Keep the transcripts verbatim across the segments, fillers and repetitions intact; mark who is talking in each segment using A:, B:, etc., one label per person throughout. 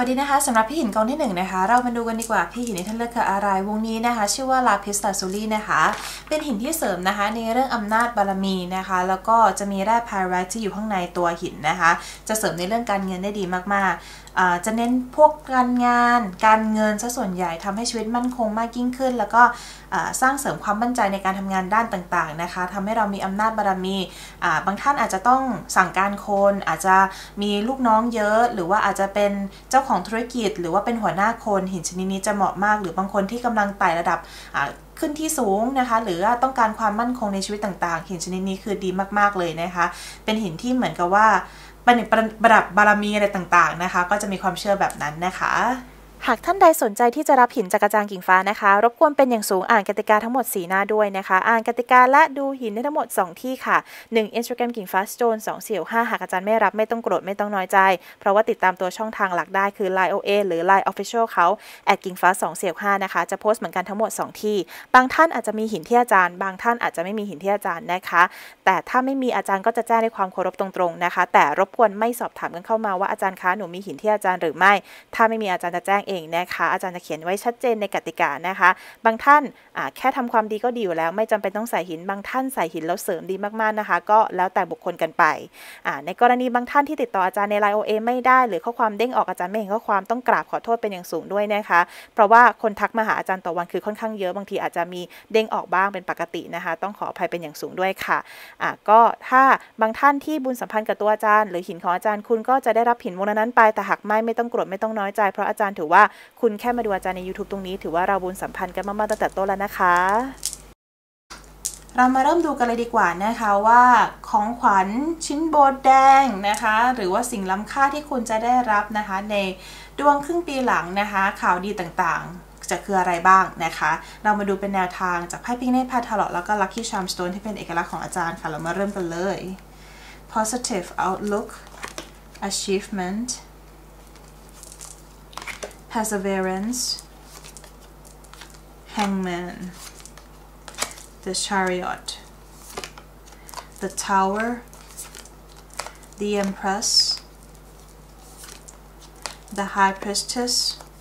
A: วัสดีนะคะสำหรับพี่หินกองที่หนึ่งนะคะเรามาดูกันดีกว่าพี่หินในท่านเลือกคืออะไรวงนี้นะคะชื่อว่าลาพิสลาซูลี่นะคะเป็นหินที่เสริมนะคะในเรื่องอำนาจบารมีนะคะแล้วก็จะมีแร่พายไรท์ที่อยู่ข้างในตัวหินนะคะจะเสริมในเรื่องการเงินได้ดีมากๆจะเน้นพวกการงานการเงินซะส่วนใหญ่ทำให้ชีวิตมั่นคงมากยิ่งขึ้นแล้วก็สร้างเสริมความมั่นใจในการทำงานด้านต่างๆนะคะทำให้เรามีอำนาจบารมีบางท่านอาจจะต้องสั่งการคนอาจจะมีลูกน้องเยอะหรือว่าอาจจะเป็นเจ้าของธุรกิจหรือว่าเป็นหัวหน้าคนหินชนิดนี้จะเหมาะมากหรือบางคนที่กำลังไต่ระดับขึ้นที่สูงนะคะหรือว่าต้องการความมั่นคงในชีวิตต่างๆหินชนิดนี้คือดีมากๆเลยนะคะเป็นหินที่เหมือนกับว่าประดับบารมีอะไรต่างๆนะคะก็จะมีความเชื่อแบบนั้นนะคะ
B: หากท่านใดสนใจที่จะรับหินจากอาจารย์กิ่งฟ้านะคะรบกวนเป็นอย่างสูงอ่านกติกาทั้งหมดสี่หน้าด้วยนะคะอ่านกติกาและดูหินได้ทั้งหมดสองที่ค่ะหนึ่ง Instagram กิ่งฟ้า Stone สอง สี่ ห้าหากอาจารย์ไม่รับไม่ต้องโกรธไม่ต้องน้อยใจเพราะว่าติดตามตัวช่องทางหลักได้คือ ไลน์ โอ เอ หรือ ไลน์ Official เขา แอท กิ่งฟ้า สอง สี่ ห้านะคะจะโพสต์เหมือนกันทั้งหมดสองที่บางท่านอาจจะมีหินที่อาจารย์บางท่านอาจจะไม่มีหินที่อาจารย์นะคะแต่ถ้าไม่มีอาจารย์ก็จะแจ้งด้วยความเคารพตรงๆนะคะแต่รบกวนไม่สอบถามกันเข้ามาว่าอาจารย์คะหนูมีหินที่อาจารย์หรือไม่ถ้าไม่มีอาจารย์จะแจ้งเองนะคะอาจารย์จะเขียนไว้ชัดเจนในกติกานะคะบางท่านแค่ทำความดีก็ดีอยู่แล้วไม่จำเป็นต้องใส่หินบางท่านใส่หินแล้วเสริมดีมากๆนะคะก็แล้วแต่บุคคลกันไปในกรณีบางท่านที่ติดต่ออาจารย์ใน ไลน์ โอ เอ ไม่ได้หรือข้อความเด้งออกอาจารย์ไม่เห็นข้อความต้องกราบขอโทษเป็นอย่างสูงด้วยนะคะเพราะว่าคนทักมาหาอาจารย์ต่อวันคือค่อนข้างเยอะบางทีอาจจะมีเด้งออกบ้างเป็นปกตินะคะต้องขออภัยเป็นอย่างสูงด้วยค่ะอ่ะก็ถ้าบางท่านที่บุญสัมพันธ์กับตัวอาจารย์หรือหินของอาจารย์คุณก็จะได้รับหินวงนั้นไปแต่หากไม่ไม่ต้องโกรธไม่ต้องน้อยใจเพราะอาจารย์ถือว่าคุณแค่มาดูอาจารย์ใน YouTube ตรงนี้ถือว่าเราบุญสัมพันธ์กันมากๆตั้งแต่ต้นแล้วนะคะ
A: เรามาเริ่มดูกันเลยดีกว่านะคะว่าของขวัญชิ้นโบแดงนะคะหรือว่าสิ่งล้ำค่าที่คุณจะได้รับนะคะในดวงครึ่งปีหลังนะคะข่าวดีต่างๆจะคืออะไรบ้างนะคะเรามาดูเป็นแนวทางจากไพ่พิฆเนศพาทาเลาะแล้วก็ Lucky Charm Stone ที่เป็นเอกลักษณ์ของอาจารย์ค่ะเรามาเริ่มกันเลย Positive Outlook Achievement Perseverance Hangman The Chariot The Tower The Empress The High Priestess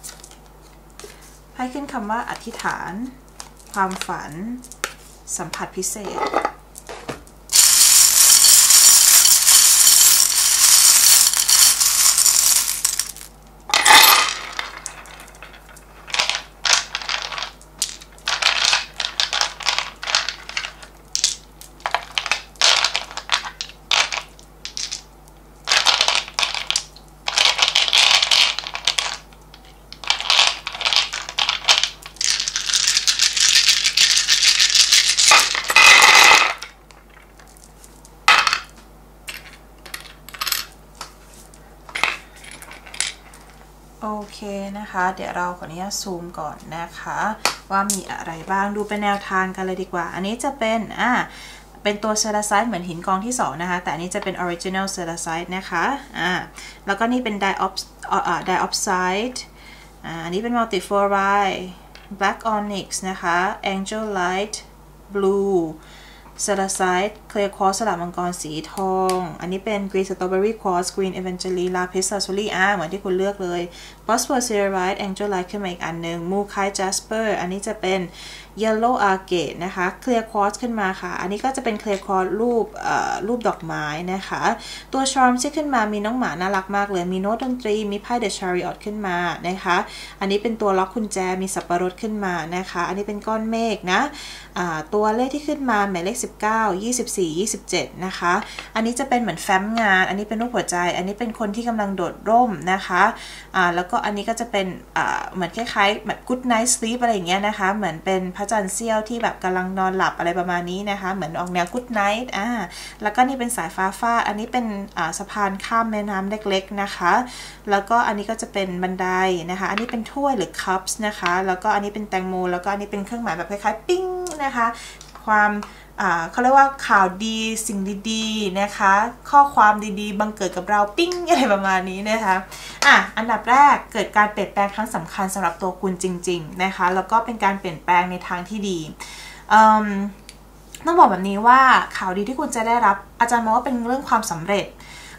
A: ให้ขึ้นคำว่าอธิษฐานความฝันสัมผัสพิเศษโอเคนะคะเดี๋ยวเราขออนุญาตซูมก่อนนะคะว่ามีอะไรบ้างดูเป็นแนวทางกันเลยดีกว่าอันนี้จะเป็นอ่าเป็นตัวเซราไซต์เหมือนหินกองที่สองนะคะแต่อันนี้จะเป็นออริจินัลเซราไซต์นะคะอ่าแล้วก็นี่เป็นไดออฟอ่าไดออฟไซต์อ่าอันนี้เป็นมัลติฟลูออไรด์แบล็กออนิกซ์นะคะแองเจิลไลท์บลูเซราไซต์เคลียร์ควอร์สสลับมังกรสีทองอันนี้เป็นกรีนสตรอเบอรี่ควอร์สกรีนเอเวนเจลีลาพิสลาซูลี่อ่าเหมือนที่คุณเลือกเลยบอสฟอร์เซราไลท์แองเจิลไลท์ขึ้นมาอีกอันหนึ่งมูคายจัสเปอร์อันนี้จะเป็น Yellow Agate นะคะเคลียร์ควอร์สขึ้นมาค่ะอันนี้ก็จะเป็นเคลียร์ควอร์สรูปเอ่อรูปดอกไม้นะคะตัวชาร์มที่ขึ้นมามีน้องหมาน่ารักมากเลยมีโน้ตดนตรีมีไพ่ The Chariot ขึ้นมานะคะอันนี้เป็นตัวล็อกกุญแจมีสับปะรดขึ้นมานะคะอันนี้เป็นก้อนเมฆนะอ่าตัวเลขที่ขึ้นมาหมายเลขสิบเก้า ยี่สิบสี่ ยี่สิบเจ็ดนะคะอันนี้จะเป็นเหมือนแฟ้มงานอันนี้เป็นรูปหัวใจอันนี้เป็นคนที่กำลังโดดร่มนะคะอ่าแล้วก็อันนี้ก็จะเป็นอ่าเหมือนคล้ายๆแบบ Good Night Sleep อะไรอย่างเงี้ยนะคะเหมือนเป็นพระจันทร์เสี้ยวที่แบบกำลังนอนหลับอะไรประมาณนี้นะคะเหมือนออกแนว Good Night อ่าแล้วก็นี่เป็นสายฟ้าฟาดอันนี้เป็นอ่าสะพานข้ามแม่น้ำเล็กๆนะคะแล้วก็อันนี้ก็จะเป็นบันไดนะคะอันนี้เป็นถ้วยหรือ cups นะคะแล้วก็อันนี้เป็นแตงโมแล้วก็อันนี้เป็นเครื่องหมายแบบคล้ายๆปิ้งนะคะความเขาเรียกว่าข่าวดีสิ่งดีๆนะคะข้อความดีๆบังเกิดกับเราปิ้งอะไรประมาณนี้นะคะอ่ะอันดับแรกเกิดการเปลี่ยนแปลงครั้งสำคัญสำหรับตัวคุณจริงๆนะคะแล้วก็เป็นการเปลี่ยนแปลงในทางที่ดีต้องบอกแบบนี้ว่าข่าวดีที่คุณจะได้รับอาจารย์มองว่าเป็นเรื่องความสำเร็จ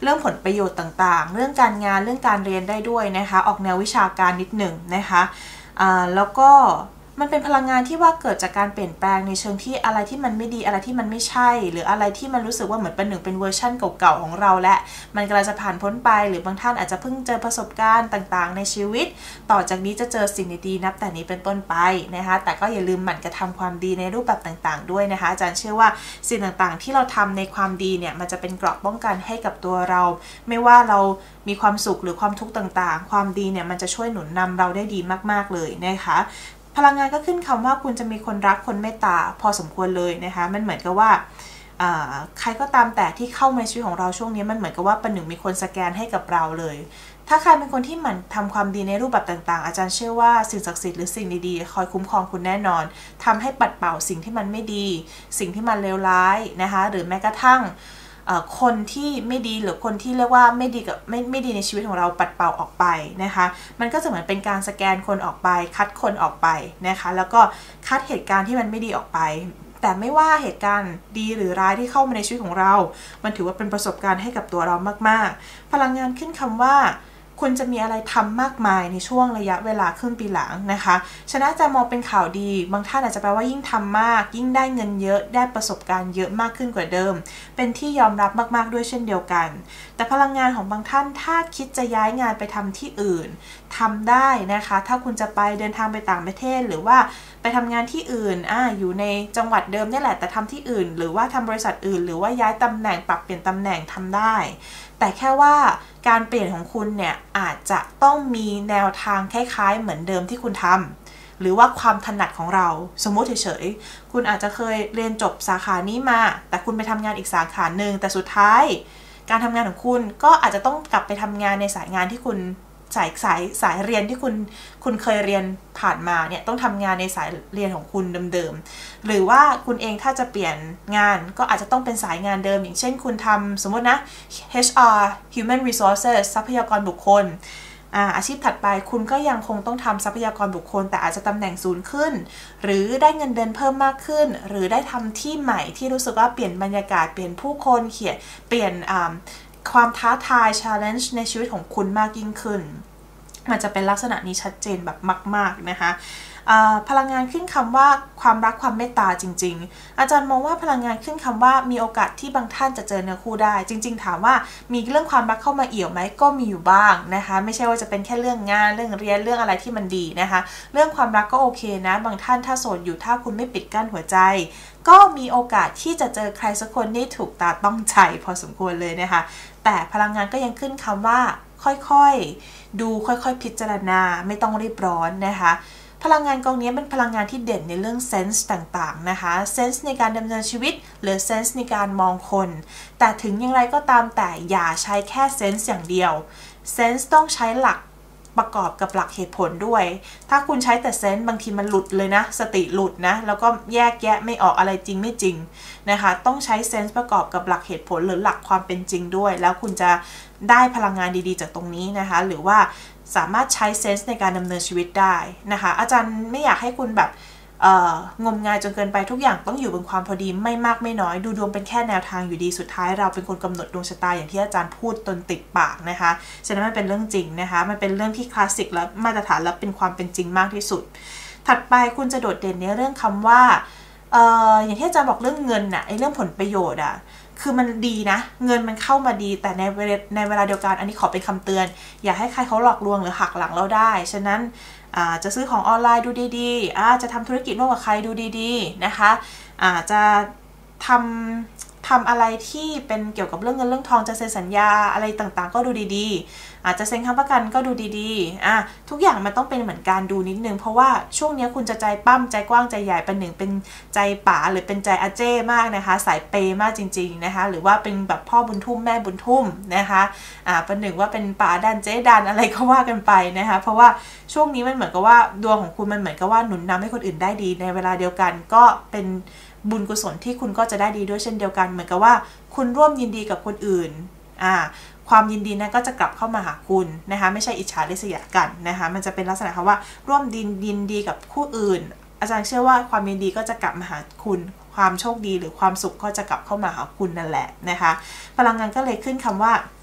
A: เรื่องผลประโยชน์ต่างๆเรื่องการงานเรื่องการเรียนได้ด้วยนะคะออกแนววิชาการนิดหนึ่งนะคะอ่าแล้วก็มันเป็นพลังงานที่ว่าเกิดจากการเปลี่ยนแปลงในเชิงที่อะไรที่มันไม่ดีอะไรที่มันไม่ใช่หรืออะไรที่มันรู้สึกว่าเหมือนเป็นหนึ่งเป็นเวอร์ชั่นเก่าๆของเราและมันกำลังจะผ่านพ้นไปหรือบางท่านอาจจะเพิ่งเจอประสบการณ์ต่างๆในชีวิตต่อจากนี้จะเจอสิ่งดีๆนับแต่นี้เป็นต้นไปนะคะแต่ก็อย่าลืมหมั่นกระทำความดีในรูปแบบต่างๆด้วยนะคะอาจารย์เชื่อว่าสิ่งต่างๆที่เราทำในความดีเนี่ยมันจะเป็นเกราะป้องกันให้กับตัวเราไม่ว่าเรามีความสุขหรือความทุกข์ต่างๆความดีเนี่ยมันจะช่วยหนุนนำเราได้ดีมากๆเลยนะคะพลังงานก็ขึ้นคำว่าคุณจะมีคนรักคนเมตตาพอสมควรเลยนะคะมันเหมือนกับว่าใครก็ตามแต่ที่เข้ามาในชีวิตของเราช่วงนี้มันเหมือนกับว่าประหนึ่งมีคนสแกนให้กับเราเลยถ้าใครเป็นคนที่หมั่นทำความดีในรูปแบบต่างๆอาจารย์เชื่อว่าสิ่งศักดิ์สิทธิ์หรือสิ่งดีๆคอยคุ้มครองคุณแน่นอนทำให้ปัดเป่าสิ่งที่มันไม่ดีสิ่งที่มันเลวร้ายนะคะหรือแม้กระทั่งคนที่ไม่ดีหรือคนที่เรียกว่าไม่ดีกับไม่ไม่ดีในชีวิตของเราปัดเป่าออกไปนะคะมันก็จะเหมือนเป็นการสแกนคนออกไปคัดคนออกไปนะคะแล้วก็คัดเหตุการณ์ที่มันไม่ดีออกไปแต่ไม่ว่าเหตุการณ์ดีหรือร้ายที่เข้ามาในชีวิตของเรามันถือว่าเป็นประสบการณ์ให้กับตัวเรามากๆพลังงานขึ้นคำว่าคุณจะมีอะไรทำมากมายในช่วงระยะเวลาครึ่งปีหลังนะคะฉะนั้นจะมองเป็นข่าวดีบางท่านอาจจะแปลว่ายิ่งทำมากยิ่งได้เงินเยอะได้ประสบการณ์เยอะมากขึ้นกว่าเดิมเป็นที่ยอมรับมากๆด้วยเช่นเดียวกันแต่พลังงานของบางท่านถ้าคิดจะย้ายงานไปทำที่อื่นทำได้นะคะถ้าคุณจะไปเดินทางไปต่างประเทศหรือว่าไปทำงานที่อื่นอ่าอยู่ในจังหวัดเดิมนี่แหละแต่ทำที่อื่นหรือว่าทำบริษัทอื่นหรือว่าย้ายตำแหน่งปรับเปลี่ยนตำแหน่งทำได้แต่แค่ว่าการเปลี่ยนของคุณเนี่ยอาจจะต้องมีแนวทางคล้ายๆเหมือนเดิมที่คุณทำหรือว่าความถนัดของเราสมมติเฉยๆคุณอาจจะเคยเรียนจบสาขานี้มาแต่คุณไปทำงานอีกสาขาหนึ่งแต่สุดท้ายการทำงานของคุณก็อาจจะต้องกลับไปทำงานในสายงานที่คุณสายสายสายเรียนที่คุณคุณเคยเรียนผ่านมาเนี่ยต้องทำงานในสายเรียนของคุณเดิมๆหรือว่าคุณเองถ้าจะเปลี่ยนงานก็อาจจะต้องเป็นสายงานเดิมอย่างเช่นคุณทำสมมตินะ เอช อาร์ Human Resources ทรัพยากรบุคคลอาอาชีพถัดไปคุณก็ยังคงต้องทำทรัพยากรบุคคลแต่อาจจะตำแหน่งสูงขึ้นหรือได้เงินเดือนเพิ่มมากขึ้นหรือได้ทำที่ใหม่ที่รู้สึกว่าเปลี่ยนบรรยากาศเปลี่ยนผู้คนเขียนเปลี่ยนความท้าทาย challenge ในชีวิตของคุณมากยิ่งขึ้นมันจะเป็นลักษณะนี้ชัดเจนแบบมากๆนะคะพลังงานขึ้นคำว่าความรักความเมตตาจริงๆอาจารย์มองว่าพลังงานขึ้นคำว่ามีโอกาสที่บางท่านจะเจอเนื้อคู่ได้จริงๆถามว่ามีเรื่องความรักเข้ามาเอี่ยวไหมก็มีอยู่บ้างนะคะไม่ใช่ว่าจะเป็นแค่เรื่องงานเรื่องเรียนเรื่องอะไรที่มันดีนะคะเรื่องความรักก็โอเคนะบางท่านถ้าโสดอยู่ถ้าคุณไม่ปิดกั้นหัวใจก็มีโอกาสที่จะเจอใครสักคนที่ถูกตาต้องใจพอสมควรเลยนะคะแต่พลังงานก็ยังขึ้นคำว่าค่อยๆดูค่อยๆพิจารณาไม่ต้องรีบร้อนนะคะพลังงานกองนี้เป็นพลังงานที่เด่นในเรื่องเซนส์ต่างๆนะคะเซนส์ในการดำเนินชีวิตหรือเซนส์ในการมองคนแต่ถึงอย่างไรก็ตามแต่อย่าใช้แค่เซนส์อย่างเดียวเซนส์ต้องใช้หลักประกอบกับหลักเหตุผลด้วยถ้าคุณใช้แต่เซนส์บางทีมันหลุดเลยนะสติหลุดนะแล้วก็แยกแยะไม่ออกอะไรจริงไม่จริงนะคะต้องใช้เซนส์ประกอบกับหลักเหตุผลหรือหลักความเป็นจริงด้วยแล้วคุณจะได้พลังงานดีๆจากตรงนี้นะคะหรือว่าสามารถใช้เซนส์ในการดำเนินชีวิตได้นะคะอาจารย์ไม่อยากให้คุณแบบงมงายจนเกินไปทุกอย่างต้องอยู่บนความพอดีไม่มากไม่น้อยดูดวงเป็นแค่แนวทางอยู่ดีสุดท้ายเราเป็นคนกำหนดดวงชะตาอย่างที่อาจารย์พูดตนติดปากนะคะฉะนั้นมันเป็นเรื่องจริงนะคะมันเป็นเรื่องที่คลาสสิกและมาตรฐานและเป็นความเป็นจริงมากที่สุดถัดไปคุณจะโดดเด่นในเรื่องคำว่าเอ่ออย่างที่อาจารย์บอกเรื่องเงินน่ะไอ้เรื่องผลประโยชน์อ่ะคือมันดีนะเงินมันเข้ามาดีแต่ในเวลาในเวลาเดียวกันอันนี้ขอเป็นคำเตือนอย่าให้ใครเขาหลอกลวงหรือหักหลังเราได้ฉะนั้นจะซื้อของออนไลน์ดูดีๆจะทำธุรกิจร่วมกับใครดูดีๆนะคะจะทำทำอะไรที่เป็นเกี่ยวกับเรื่องเงินเรื่องทองจะเซ็นสัญญาอะไรต่างๆก็ดูดีๆอาจจะเซ็นค้ำประกันก็ดูดีๆอ่ะทุกอย่างมันต้องเป็นเหมือนการดูนิดนึงเพราะว่าช่วงนี้คุณจะใจปั้มใจกว้างใจใหญ่เป็นหนึ่งเป็นใจป๋าหรือเป็นใจอาเจ้มากนะคะสายเปย์มากจริงๆนะคะหรือว่าเป็นแบบพ่อบุญทุ่มแม่บุญทุ่มนะคะอ่าเป็นหนึ่งว่าเป็นป๋าดันเจ๊ดันอะไรก็ว่ากันไปนะคะเพราะว่าช่วงนี้มันเหมือนกับว่าดวงของคุณมันเหมือนกับว่าหนุนนำให้คนอื่นได้ดีในเวลาเดียวกันก็เป็นบุญกุศลที่คุณก็จะได้ดีด้วยเช่นเดียวกันเหมือนกับว่าคุณร่วมยินดีกับคนอื่นอ่าความยินดีนั้นก็จะกลับเข้ามาหาคุณนะคะไม่ใช่อิจฉาริษยากันนะคะมันจะเป็นลักษณะคำว่าร่วมดินยินดีกับคู่อื่นอาจารย์เชื่อว่าความยินดีก็จะกลับมาหาคุณความโชคดีหรือความสุขก็จะกลับเข้ามาหาคุณนั่นแหละนะคะพลังงานก็เลยขึ้นคำว่า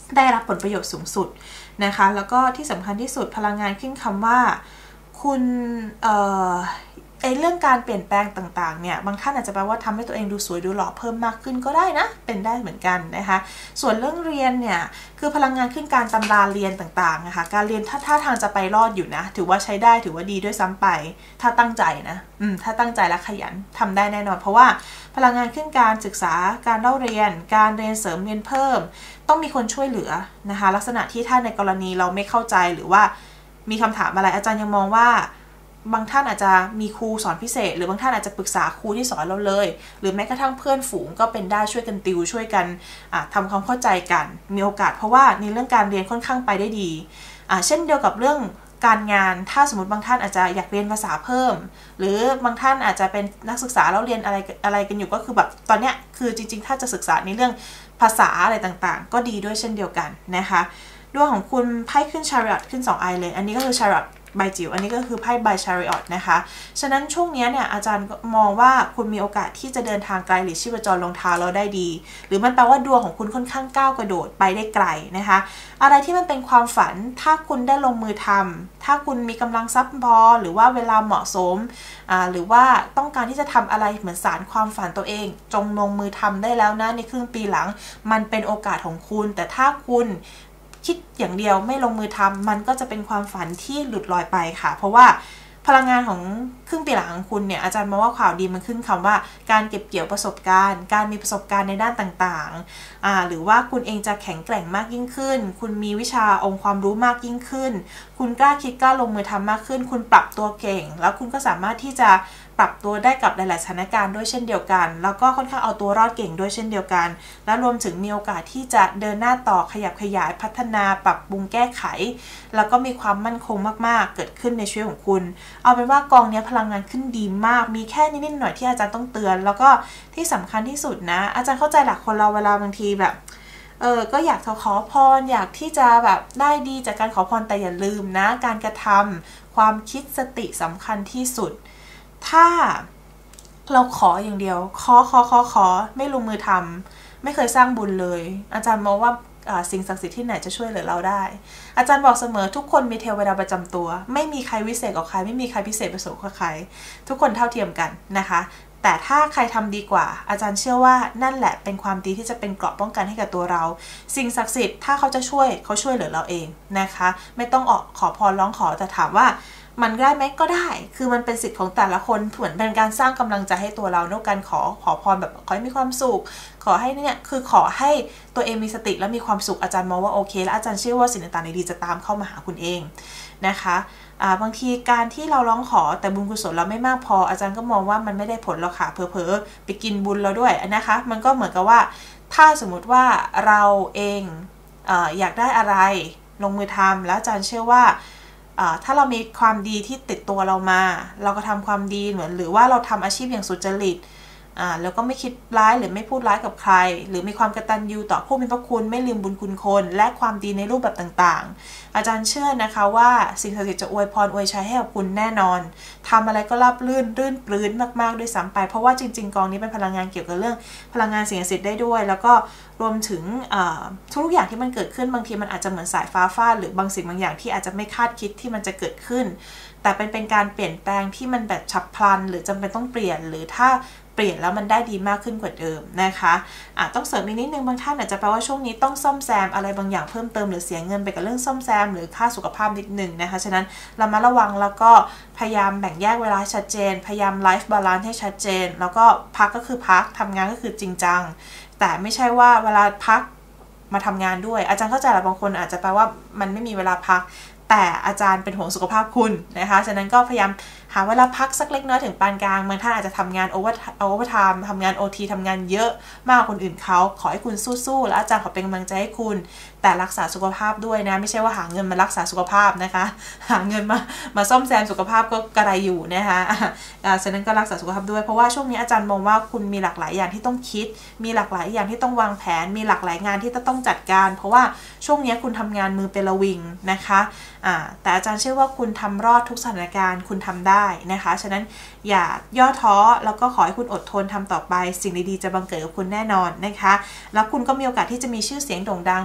A: ได้รับผลประโยชน์สูงสุดนะคะแล้วก็ที่สำคัญที่สุดพลังงานขึ้นคำว่าคุณเอ่อไอเรื่องการเปลี่ยนแปลงต่างๆเนี่ยบางท่านอาจจะแปลว่าทำให้ตัวเองดูสวยดูหล่อเพิ่มมากขึ้นก็ได้นะเป็นได้เหมือนกันนะคะส่วนเรื่องเรียนเนี่ยคือพลังงานขึ้นการตำราเรียนต่างๆนะคะการเรียนถ้าท่าทางจะไปรอดอยู่นะถือว่าใช้ได้ถือว่าดีด้วยซ้ำไปถ้าตั้งใจนะอืมถ้าตั้งใจและขยันทำได้แน่นอนเพราะว่าพลังงานขึ้นการศึกษาการเล่าเรียนการเรียนเสริมเรียนเพิ่มต้องมีคนช่วยเหลือนะคะลักษณะที่ถ้าในกรณีเราไม่เข้าใจหรือว่ามีคำถามอะไรอาจารย์ยังมองว่าบางท่านอาจจะมีครูสอนพิเศษหรือบางท่านอาจจะปรึกษาครูที่สอนเราเลยหรือแม้กระทั่งเพื่อนฝูงก็เป็นได้ช่วยกันติวช่วยกันทำความเข้าใจกันมีโอกาสเพราะว่าในเรื่องการเรียนค่อนข้างไปได้ดีเช่นเดียวกับเรื่องการงานถ้าสมมติบางท่านอาจจะอยากเรียนภาษาเพิ่มหรือบางท่านอาจจะเป็นนักศึกษาแล้วเรียนอะไรอะไรกันอยู่ก็คือแบบตอนเนี้ยคือจริงๆถ้าจะศึกษาในเรื่องภาษาอะไรต่างๆก็ดีด้วยเช่นเดียวกันนะคะดวงของคุณไพ่ขึ้น Chariot ขึ้นสองไอเลยอันนี้ก็คือ Chariotใบจิ๋วอันนี้ก็คือไพ่ใบ Chariot นะคะฉะนั้นช่วงนี้เนี่ยอาจารย์มองว่าคุณมีโอกาสที่จะเดินทางไกลหรือชีพจรลงเท้าเราได้ดีหรือมันแปลว่าดวงของคุณค่อนข้างก้าวกระโดดไปได้ไกลนะคะอะไรที่มันเป็นความฝันถ้าคุณได้ลงมือทำถ้าคุณมีกำลังทรัพย์พอหรือว่าเวลาเหมาะสมอ่าหรือว่าต้องการที่จะทำอะไรเหมือนสารความฝันตัวเองจงลงมือทำได้แล้วนะในครึ่งปีหลังมันเป็นโอกาสของคุณแต่ถ้าคุณคิดอย่างเดียวไม่ลงมือทำมันก็จะเป็นความฝันที่หลุดลอยไปค่ะเพราะว่าพลังงานของครึ่งปีหลังของคุณเนี่ยอาจารย์มองว่าข่าวดีมันขึ้นคำว่าการเก็บเกี่ยวประสบการณ์การมีประสบการณ์ในด้านต่างๆอ่าหรือว่าคุณเองจะแข็งแกร่งมากยิ่งขึ้นคุณมีวิชาองค์ความรู้มากยิ่งขึ้นคุณกล้าคิดกล้าลงมือทำมากขึ้นคุณปรับตัวเก่งแล้วคุณก็สามารถที่จะปรับตัวได้กับหลายๆสถานการณ์ด้วยเช่นเดียวกันแล้วก็ค่อนข้างเอาตัวรอดเก่งด้วยเช่นเดียวกันและรวมถึงมีโอกาสที่จะเดินหน้าต่อขยับขยายพัฒนาปรับปรุงแก้ไขแล้วก็มีความมั่นคงมากๆเกิดขึ้นในชีวิตของคุณเอาเป็นว่ากองนี้พลังงานขึ้นดีมากมีแค่นิดๆหน่อยที่อาจารย์ต้องเตือนแล้วก็ที่สำคัญที่สุดนะอาจารย์เข้าใจหลักคนเราเวลาบางทีแบบเออก็อยากจะขอพรอยากที่จะแบบได้ดีจากการขอพรแต่อย่าลืมนะการกระทำความคิดสติสำคัญที่สุดถ้าเราขออย่างเดียวขอขอขอขอไม่ลงมือทำไม่เคยสร้างบุญเลยอาจารย์มองว่าสิ่งศักดิ์สิทธิ์ที่ไหนจะช่วยเหลือเราได้อาจารย์บอกเสมอทุกคนมีเทวดาประจำตัวไม่มีใครวิเศษกว่าใครไม่มีใครพิเศษประเสริฐกว่าใครทุกคนเท่าเทียมกันนะคะแต่ถ้าใครทำดีกว่าอาจารย์เชื่อว่านั่นแหละเป็นความดีที่จะเป็นเกราะป้องกันให้กับตัวเราสิ่งศักดิ์สิทธิ์ถ้าเขาจะช่วยเขาช่วยเหลือเราเองนะคะไม่ต้องออกขอพรร้องขอแต่ถามว่ามันได้ไหมก็ได้คือมันเป็นสิทธิ์ของแต่ละคนเหมือนเป็นการสร้างกำลังใจให้ตัวเราในการขอขอพรแบบขอให้มีความสุขขอให้เนี่ยคือขอให้ตัวเองมีสติและมีความสุขอาจารย์มองว่าโอเคและอาจารย์เชื่อว่าสิ่งต่างๆดีๆจะตามเข้ามาหาคุณเองนะคะบางทีการที่เราร้องขอแต่บุญกุศลเราไม่มากพออาจารย์ก็มองว่ามันไม่ได้ผลหรอกค่ะเผลอๆไปกินบุญเราด้วยนะคะมันก็เหมือนกับว่าถ้าสมมุติว่าเราเองเอ่ออยากได้อะไรลงมือทำแล้วอาจารย์เชื่อว่าถ้าเรามีความดีที่ติดตัวเรามาเราก็ทำความดีเหมือนหรือว่าเราทำอาชีพอย่างสุจริตแล้วก็ไม่คิดร้ายหรือไม่พูดร้ายกับใครหรือมีความกตัญญูต่อผู้มีพระคุณไม่ลืมบุญคุณคนและความดีในรูปแบบต่างๆอาจารย์เชื่อนะคะว่าสิ่งศักดิ์สิทธิ์จะอวยพรอวยชัยให้กับคุณแน่นอนทำอะไรก็ราบรื่นรื่นปลื้นมากๆด้วยซ้ำไปเพราะว่าจริงๆกองนี้เป็นพลังงานเกี่ยวกับเรื่องพลังงานสิ่งศักดิ์สิทธิ์ได้ด้วยแล้วก็รวมถึงทุกอย่างที่มันเกิดขึ้นบางทีมันอาจจะเหมือนสายฟ้าฟาดหรือบางสิ่งบางอย่างที่อาจจะไม่คาดคิดที่มันจะเกิดขึ้นแต่เป็นเป็นการเปลี่ยนแปลงที่มันแบบฉับพลันหรือจำเป็นต้องเปลี่ยนหรือถ้าเปลี่ยนแล้วมันได้ดีมากขึ้นกว่าเดิมนะคะอ่ะต้องเสริมอีกนิดนึงบางท่านอาจจะแปลว่าช่วงนี้ต้องซ่อมแซมอะไรบางอย่างเพิ่มเติมหรือเสียเงินไปกับเรื่องซ่อมแซมหรือค่าสุขภาพนิดนึงนะคะฉะนั้นเรามาระวังแล้วก็พยายามแบ่งแยกเวลาชัดเจนพยายามไลฟ์บาลานซ์ให้ชัดเจนแล้วก็พักก็คือพักทำงานก็คือจริงจังแต่ไม่ใช่ว่าเวลาพักมาทำงานด้วยอาจารย์เข้าใจแหละบางคนอาจจะแปลว่ามันไม่มีเวลาพักแต่อาจารย์เป็นห่วงสุขภาพคุณนะคะฉะนั้นก็พยายามหาเวลาพักสักเล็กน้อยถึงปานกลางบางท่านอาจจะทำงานโอเวอร์โอเวอร์ไทม์ทำงาน โอ ที ทำงานเยอะมากกว่าคนอื่นเขาขอให้คุณสู้ๆและอาจารย์ขอเป็นกำลังใจให้คุณแต่รักษาสุขภาพด้วยนะไม่ใช่ว่าหาเงินมารักษาสุขภาพนะคะหาเงินมามาซ่อมแซมสุขภาพก็กระไรอยู่นะคะฉะนั้นก็รักษาสุขภาพด้วยเพราะว่าช่วงนี้อาจารย์มองว่าคุณมีหลากหลายอย่างที่ต้องคิดมีหลากหลายอย่างที่ต้องวางแผนมีหลากหลายงานที่ต้องจัดการเพราะว่าช่วงนี้คุณทำงานมือเป็นระวิงนะคะแต่อาจารย์เชื่อว่าคุณทำรอดทุกสถานการณ์คุณทำได้นะคะฉะนั้นอย่าย่อท้อแล้วก็ขอให้คุณอดทนทำต่อไปสิ่งดีๆจะบังเกิดกับคุณแน่นอนนะคะแล้วคุณก็มีโอกาสที่จะมีชื่อเสียงโด่งดังในสายงาน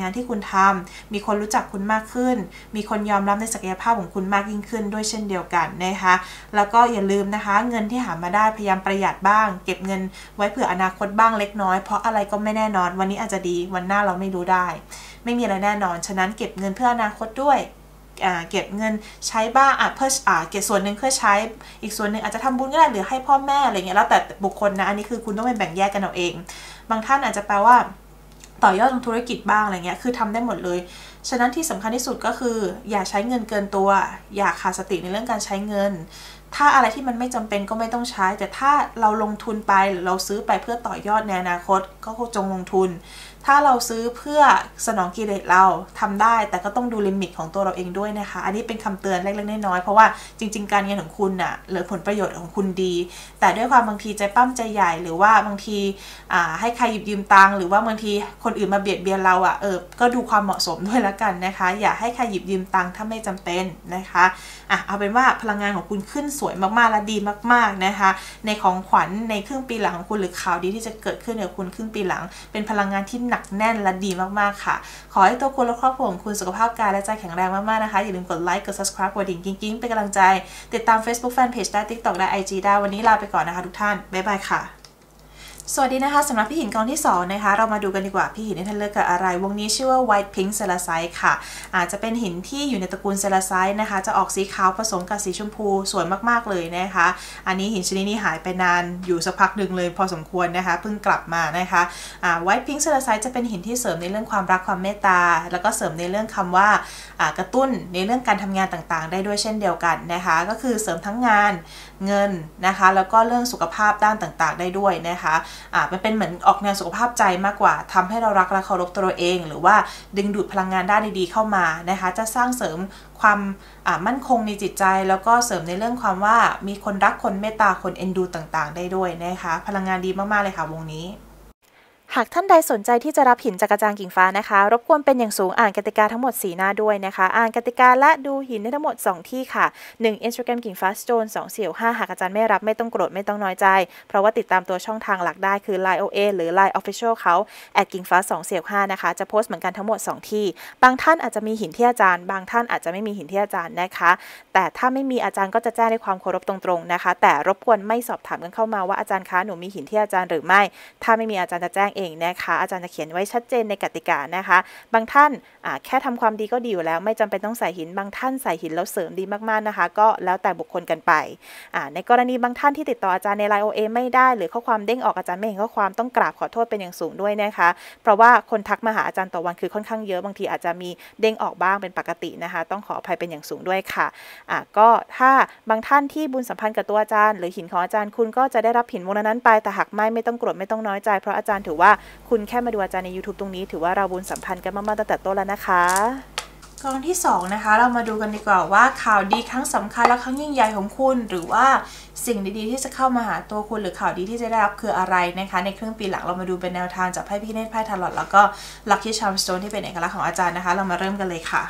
A: านที่คุณทำมีคนรู้จักคุณมากขึ้นมีคนยอมรับในศักยภาพของคุณมากยิ่งขึ้นด้วยเช่นเดียวกันนะคะแล้วก็อย่าลืมนะคะเงินที่หามาได้พยายามประหยัดบ้างเก็บเงินไว้เผื่ออนาคตบ้างเล็กน้อยเพราะอะไรก็ไม่แน่นอนวันนี้อาจจะดีวันหน้าเราไม่รู้ได้ไม่มีอะไรแน่นอนฉะนั้นเก็บเงินเพื่ออนาคตด้วยเก็บเงินใช้บ้างอ่ะเพื่ออ่าเก็บส่วนหนึ่งเพื่อใช้อีกส่วนหนึ่งอาจจะทำบุญก็ได้หรือให้พ่อแม่อะไรเงี้ยแล้วแต่บุคคลนะอันนี้คือคุณต้องไปแบ่งแยกกันเอาเองบางท่านอาจจะแปลว่าต่อยอดทางธุรกิจบ้างอะไรเงี้ยคือทำได้หมดเลยฉะนั้นที่สำคัญที่สุดก็คืออย่าใช้เงินเกินตัวอย่าขาดสติในเรื่องการใช้เงินถ้าอะไรที่มันไม่จำเป็นก็ไม่ต้องใช้แต่ถ้าเราลงทุนไปหรือเราซื้อไปเพื่อต่อยอดในอนาคตก็จงลงทุนถ้าเราซื้อเพื่อสนองกิเลสเราทำได้แต่ก็ต้องดูลิมิตของตัวเราเองด้วยนะคะอันนี้เป็นคำเตือนเล็กๆน้อยๆเพราะว่าจริงๆการเงินของคุณน่ะหรือผลประโยชน์ของคุณดีแต่ด้วยความบางทีใจปั้มใจใหญ่หรือว่าบางทีให้ใครหยิบยืมตังค์หรือว่าบางทีคนอื่นมาเบียดเบียนเราอ่ะเออก็ดูความเหมาะสมด้วยแล้วกันนะคะอย่าให้ใครหยิบยืมตังค์ถ้าไม่จำเป็นนะคะอ่ะเอาเป็นว่าพลังงานของคุณขึ้นสวยมากๆและดีมากๆนะคะในของขวัญในครึ่งปีหลังของคุณหรือข่าวดีที่จะเกิดขึ้นกับคุณครึ่งปีหลังเป็นพลังงานที่หนักแน่นและดีมากๆค่ะขอให้ตัวคุณและครอบครัวของคุณสุขภาพกายและใจแข็งแรงมากๆนะคะอย่าลืมกดไลค์กด ซับสไครบ์ กดดิ่งกิ๊งๆเป็นกำลังใจติดตาม Facebook Fanpage ได้ ติ๊กต็อก ได้ ไอ จี ได้วันนี้ลาไปก่อนนะคะทุกท่านบ๊ายบายค่ะสวัสดีนะคะสำหรับพี่หินกองที่สองนะคะเรามาดูกันดีกว่าพี่หินให้ท่านเลือกกับอะไรวงนี้ชื่อว่า White Pink Celestite ค่ะอาจจะเป็นหินที่อยู่ในตระกูล Celestite นะคะจะออกสีขาวผสมกับสีชมพูสวยมากๆเลยนะคะอันนี้หินชนิดนี้หายไปนานอยู่สักพักหนึ่งเลยพอสมควรนะคะเพิ่งกลับมานะคะอ่า White Pink Celestite จะเป็นหินที่เสริมในเรื่องความรักความเมตตาแล้วก็เสริมในเรื่องคำว่าอ่ากระตุ้นในเรื่องการทำงานต่างๆได้ด้วยเช่นเดียวกันนะคะก็คือเสริมทั้งงานเงินนะคะแล้วก็เรื่องสุขภาพด้านต่างๆได้ด้วยนะคะอ่ามันเป็นเหมือนออกแนวสุขภาพใจมากกว่าทำให้เรารักและเคารพตัวเองหรือว่าดึงดูดพลังงานด้านดีๆเข้ามานะคะจะสร้างเสริมความมั่นคงในจิตใจแล้วก็เสริมในเรื่องความว่ามีคนรักคนเมตตาคนเอ็นดูต่างๆได้ด้วยนะคะพลังงานดีมากๆเลยค่ะวงนี้
B: หากท่านใดสนใจที่จะรับหินจากกระจางกิ่งฟ้านะคะรบกวนเป็นอย่างสูงอ่านกติกาทั้งหมดสี่หน้าด้วยนะคะอ่านกติกาและดูหินได้ทั้งหมดสองที่ค่ะหนึ่ง Instagram กิ่งฟ้า Stone สอง สี่ ห้าหากอาจารย์ไม่รับไม่ต้องโกรธไม่ต้องน้อยใจเพราะว่าติดตามตัวช่องทางหลักได้คือ ไลน์ โอ เอ หรือ ไลน์ Official เขา แอท กิ่งฟ้า สอง สี่ ห้านะคะจะโพสต์เหมือนกันทั้งหมดสองที่บางท่านอาจจะมีหินที่อาจารย์บางท่านอาจจะไม่มีหินที่อาจารย์นะคะแต่ถ้าไม่มีอาจารย์ก็จะแจ้งด้วยความเคารพตรงๆนะคะแต่รบกวนไม่สอบถามกันเข้ามาว่าอาจารย์คะหนูมีหินที่อาจารย์หรือไม่ถ้าไม่มีอาจารย์จะแจ้งเองนะคะอาจารย์จะเขียนไว้ชัดเจนในกติกานะคะบางท่านแค่ทำความดีก็ดีอยู่แล้วไม่จำเป็นต้องใส่หินบางท่านใส่หินแล้วเสริมดีมากๆนะคะก็แล้วแต่บุคคลกันไปในกรณีบางท่านที่ติดต่ออาจารย์ใน ไลน์ โอ เอ ไม่ได้หรือข้อความเด้งออกอาจารย์ไม่เห็นข้อความต้องกราบขอโทษเป็นอย่างสูงด้วยนะคะเพราะว่าคนทักมาหาอาจารย์ต่อวันคือค่อนข้างเยอะบางทีอาจจะมีเด้งออกบ้างเป็นปกตินะคะต้องขออภัยเป็นอย่างสูงด้วยค่ะก็ถ้าบางท่านที่บุญสัมพันธ์กับตัวอาจารย์หรือหินของอาจารย์คุณก็จะได้รับหินวงนั้นไปแต่หากไม่ไม่ต้องโกรธไม่ต้องน้อยใจเพราะอาจารย์ถือว่าคุณแค่มาดูอาจารย์ใน YouTube ตรงนี้ถือว่าเราบุญสัมพันธ์กันมากๆตั้งแต่ต้นแล้วนะคะ
A: กองที่สองนะคะเรามาดูกันดีกว่าว่าข่าวดีครั้งสำคัญและครั้งยิ่งใหญ่ของคุณหรือว่าสิ่งดีๆที่จะเข้ามาหาตัวคุณหรือข่าวดีที่จะได้รับคืออะไรนะคะในครึ่งปีหลังเรามาดูเป็นแนวทางจากไพ่พิฆเนศไพ่ทาโรต์แล้วก็ Lucky Charm Stone ที่เป็นเอกลักษณ์ของอาจารย์นะคะเรามาเริ่มกันเลยค่ะ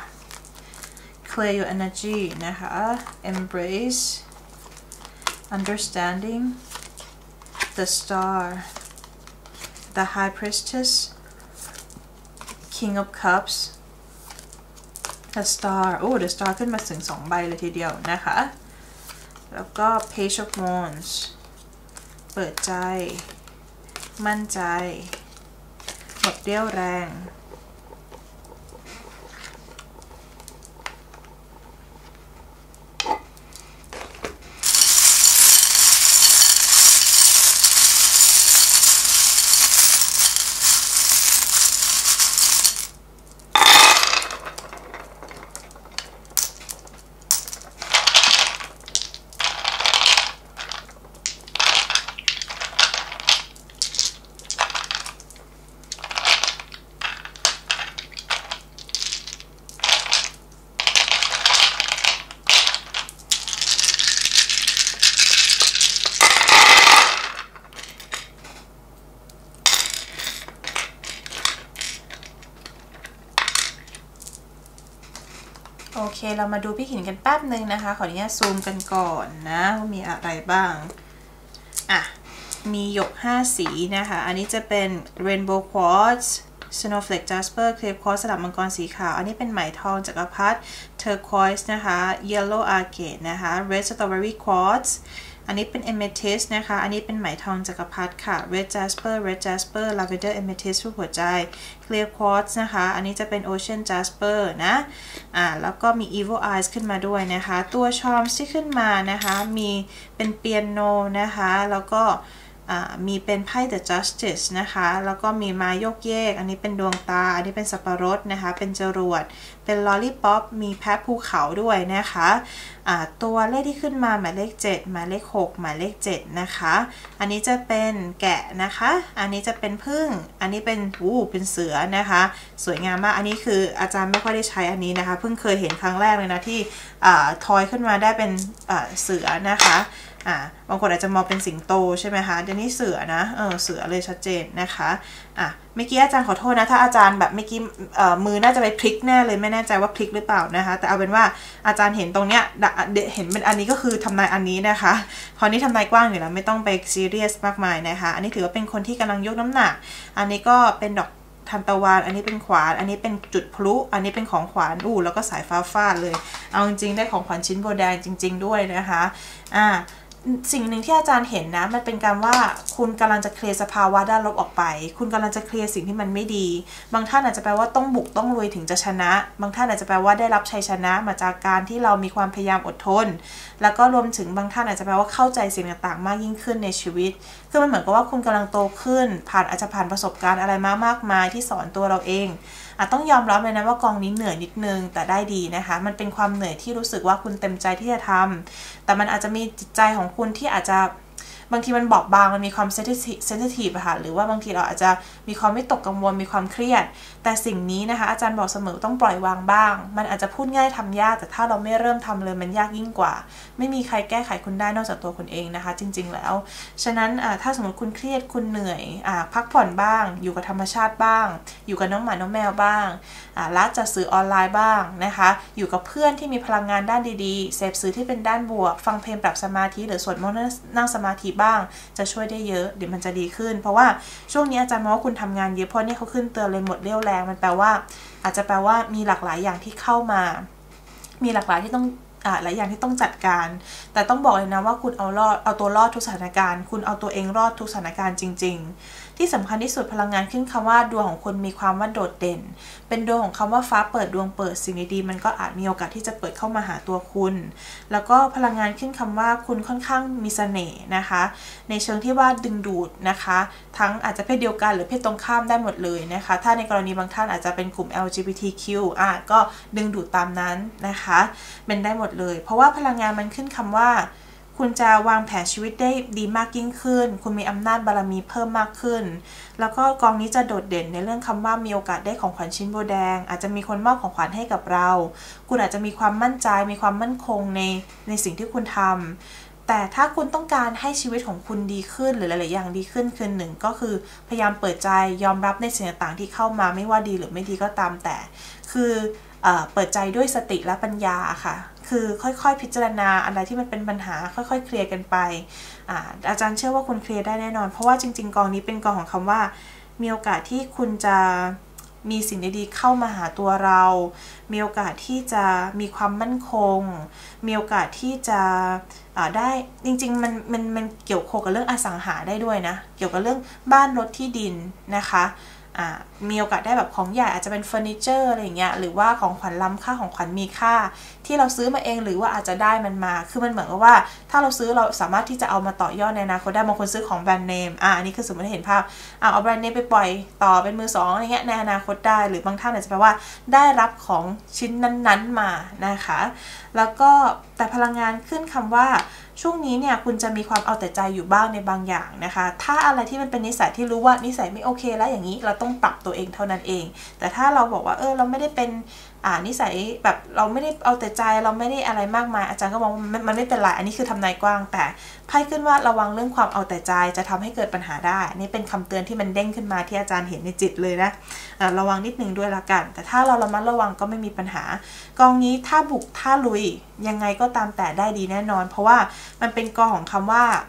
A: Clear your energy นะคะ Embrace Understanding The Star The High Priestess King of Cups The Star โอ้ The Star ขึ้นมาถึงสองใบเลยทีเดียวนะคะแล้วก็ Page of Wands เปิดใจมั่นใจหมดเรี่ยวแรงโอเคเรามาดูพี่หินกันแป๊บนึงนะคะขออนุญาตซูมกันก่อนนะว่ามีอะไรบ้างอ่ะมีหยกห้าสีนะคะอันนี้จะเป็น Rainbow Quartz snowflake jasper clear quartz สลับมังกรสีขาวอันนี้เป็นไหมทองจักรพรรดิ turquoise นะคะ yellow agate นะคะ red strawberry quartzอันนี้เป็น amethyst นะคะอันนี้เป็นไหมทองจักรพรรดิค่ะ red jasper red jasper lavender amethyst รูปหัวใจ clear quartz นะคะอันนี้จะเป็น ocean jasper นะอ่าแล้วก็มี evil eyes ขึ้นมาด้วยนะคะตัว charms ที่ขึ้นมานะคะมีเป็นเปียโนนะคะแล้วก็มีเป็นไพ่ The Justice นะคะแล้วก็มีไม้โยกเยกอันนี้เป็นดวงตาอันนี้เป็นสับปะรดนะคะเป็นจรวดเป็นลอลลี่ป๊อปมีแพะภูเขาด้วยนะคะตัวเลขที่ขึ้นมาหมายเลขเจ็ดหมายเลขหกหมายเลขเจ็ดนะคะอันนี้จะเป็นแกะนะคะอันนี้จะเป็นผึ้งอันนี้เป็นวู้เป็นเสือนะคะสวยงามมากอันนี้คืออาจารย์ไม่ค่อยได้ใช้อันนี้นะคะเพิ่งเคยเห็นครั้งแรกเลยนะที่ทอยขึ้นมาได้เป็นเสือนะคะอ่าบางคนอาจจะมองเป็นสิงโตใช่ไหมคะเดี๋ยวนี้เสือนะเออเสือเลยชัดเจนนะคะอ่ะเมื่อกี้อาจารย์ขอโทษนะถ้าอาจารย์แบบเมื่อกี้เอ่อมือน่าจะไปพลิกแน่เลยไม่แน่ใจว่าพลิกหรือเปล่านะคะแต่เอาเป็นว่าอาจารย์เห็นตรงเนี้ยเห็นเป็นอันนี้ก็คือทำนายอันนี้นะคะพอนี้ทำนายกว้างอยู่แล้วไม่ต้องไปซีเรียสมากมายนะคะอันนี้ถือว่าเป็นคนที่กำลังยกน้ำหนักอันนี้ก็เป็นดอกทานตะวันอันนี้เป็นขวานอันนี้เป็นจุดพลุอันนี้เป็นของขวานอู้แล้วก็สายฟ้าฟาดเลยเอาจริงๆได้ของขวัญชิ้นโบแดงจริงๆด้วยนะคะอ่าสิ่งหนึ่งที่อาจารย์เห็นนะมันเป็นการว่าคุณกำลังจะเคลียร์สภาวะด้านลบออกไปคุณกำลังจะเคลียร์สิ่งที่มันไม่ดีบางท่านอาจจะแปลว่าต้องบุกต้องลุยถึงจะชนะบางท่านอาจจะแปลว่าได้รับชัยชนะมาจากการที่เรามีความพยายามอดทนแล้วก็รวมถึงบางท่านอาจจะแปลว่าเข้าใจสิ่งต่างๆมากยิ่งขึ้นในชีวิตคือมันเหมือนกับว่าคุณกำลังโตขึ้นผ่านอาจจะผ่านประสบการณ์อะไรมามากมายที่สอนตัวเราเองอาจต้องยอมรับเลยนะว่ากองนี้เหนื่อยนิดนึงแต่ได้ดีนะคะมันเป็นความเหนื่อยที่รู้สึกว่าคุณเต็มใจที่จะทำแต่มันอาจจะมีจิตใจของคุณที่อาจจะบางทีมันบอบบางมันมีความเซนซิทีฟอะค่ะหรือว่าบางทีเราอาจจะมีความไม่ตกกังวลมีความเครียดแต่สิ่งนี้นะคะอาจารย์บอกเสมอต้องปล่อยวางบ้างมันอาจจะพูดง่ายทำยากแต่ถ้าเราไม่เริ่มทำเลยมันยากยิ่งกว่าไม่มีใครแก้ไขคุณได้นอกจากตัวคุณเองนะคะจริงๆแล้วฉะนั้นถ้าสมมติคุณเครียดคุณเหนื่อยพักผ่อนบ้างอยู่กับธรรมชาติบ้างอยู่กับน้องหมาน้องแมวบ้างละจากสื่อออนไลน์บ้างนะคะอยู่กับเพื่อนที่มีพลังงานด้านดีๆเสพสื่อที่เป็นด้านบวกฟังเพลงปรับสมาธิหรือสวดมนต์นั่งสมาธิบ้างจะช่วยได้เยอะเดี๋ยวมันจะดีขึ้นเพราะว่าช่วงนี้อาจารย์มองว่าคุณทำงานเยอะเพราะนี่เขาขึ้นเตือนเลยหมดเรี่ยวแรงมันแปลว่าอาจจะแปลว่ามีหลากหลายอย่างที่เข้ามามีหลากหลายที่ต้องอ่าหลายอย่างที่ต้องจัดการแต่ต้องบอกเลยนะว่าคุณเอารอดเอาตัวรอดทุกสถานการณ์คุณเอาตัวเองรอดทุกสถานการณ์จริงๆที่สำคัญที่สุดพลังงานขึ้นคำว่าดวงของคุณมีความว่าโดดเด่นเป็นดวงของคำว่าฟ้าเปิดดวงเปิดสิ่งดีๆมันก็อาจมีโอกาสที่จะเปิดเข้ามาหาตัวคุณแล้วก็พลังงานขึ้นคำว่าคุณค่อนข้างมีเสน่ห์นะคะในเชิงที่ว่าดึงดูดนะคะทั้งอาจจะเพศเดียวกันหรือเพศตรงข้ามได้หมดเลยนะคะถ้าในกรณีบางท่านอาจจะเป็นกลุ่ม แอล จี บี ที คิว อ่ะก็ดึงดูดตามนั้นนะคะเป็นได้หมดเลยเพราะว่าพลังงานมันขึ้นคำว่าคุณจะวางแผนชีวิตได้ดีมากยิ่งขึ้นคุณมีอำนาจบารมีเพิ่มมากขึ้นแล้วก็กองนี้จะโดดเด่นในเรื่องคำว่ามีโอกาสได้ของขวัญชิ้นโบแดงอาจจะมีคนมอบของขวัญให้กับเราคุณอาจจะมีความมั่นใจมีความมั่นคงในในสิ่งที่คุณทำแต่ถ้าคุณต้องการให้ชีวิตของคุณดีขึ้นหรือหลายๆอย่างดีขึ้นคือหนึ่งก็คือพยายามเปิดใจยอมรับในสิ่งต่างๆที่เข้ามาไม่ว่าดีหรือไม่ดีก็ตามแต่คือเปิดใจด้วยสติและปัญญาค่ะคือค่อยๆพิจารณาอะไรที่มันเป็นปัญหาค่อยๆเคลียร์กันไป อา, อาจารย์เชื่อว่าคุณเคลียร์ได้แน่นอนเพราะว่าจริงๆกองนี้เป็นกองของคำว่ามีโอกาสที่คุณจะมีสิ่งดีๆเข้ามาหาตัวเรามีโอกาสที่จะมีความมั่นคงมีโอกาสที่จะได้จริงๆมันมันมันเกี่ยวโคกับเรื่องอสังหาได้ด้วยนะเกี่ยวกับเรื่องบ้านรถที่ดินนะคะมีโอกาสได้แบบของใหญ่อาจจะเป็นเฟอร์นิเจอร์อะไรอย่างเงี้ยหรือว่าของขวัญล้ำค่าของขวัญมีค่าที่เราซื้อมาเองหรือว่าอาจจะได้มันมาคือมันเหมือนกับว่าถ้าเราซื้อเราสามารถที่จะเอามาต่อยอดในอนาคตได้บางคนซื้อของแบรนด์เนมอ่าอันนี้คือสมมติเห็นภาพอ่าเอาแบรนด์เนมไปปล่อยต่อเป็นมือสองอะไรเงี้ยในอนาคตได้หรือบางท่านอาจจะแปลว่าได้รับของชิ้นนั้นๆมานะคะแล้วก็แต่พลังงานขึ้นคำว่าช่วงนี้เนี่ยคุณจะมีความเอาแต่ใจอยู่บ้างในบางอย่างนะคะถ้าอะไรที่มันเป็นนิสัยที่รู้ว่านิสัยไม่โอเคแล้วอย่างนี้เราต้องปรับตัวเองเท่านั้นเองแต่ถ้าเราบอกว่าเออเราไม่ได้เป็นอ่านิสัยแบบเราไม่ได้เอาแต่ใจเราไม่ได้อะไรมากมายอาจารย์ก็มองมันมันไม่เป็นไรอันนี้คือทำนายกว้างแต่ไพ่ขึ้นว่าระวังเรื่องความเอาแต่ใจจะทำให้เกิดปัญหาได้นี่เป็นคำเตือนที่มันเด้งขึ้นมาที่อาจารย์เห็นในจิตเลยนะอ่าระวังนิดนึงด้วยละกันแต่ถ้าเราระมัดระวังก็ไม่มีปัญหากองนี้ถ้าบุกถ้าลุยยังไงก็ตามแต่ได้ดีแน่นอนเพราะว่ามันเป็นกองของคำว่า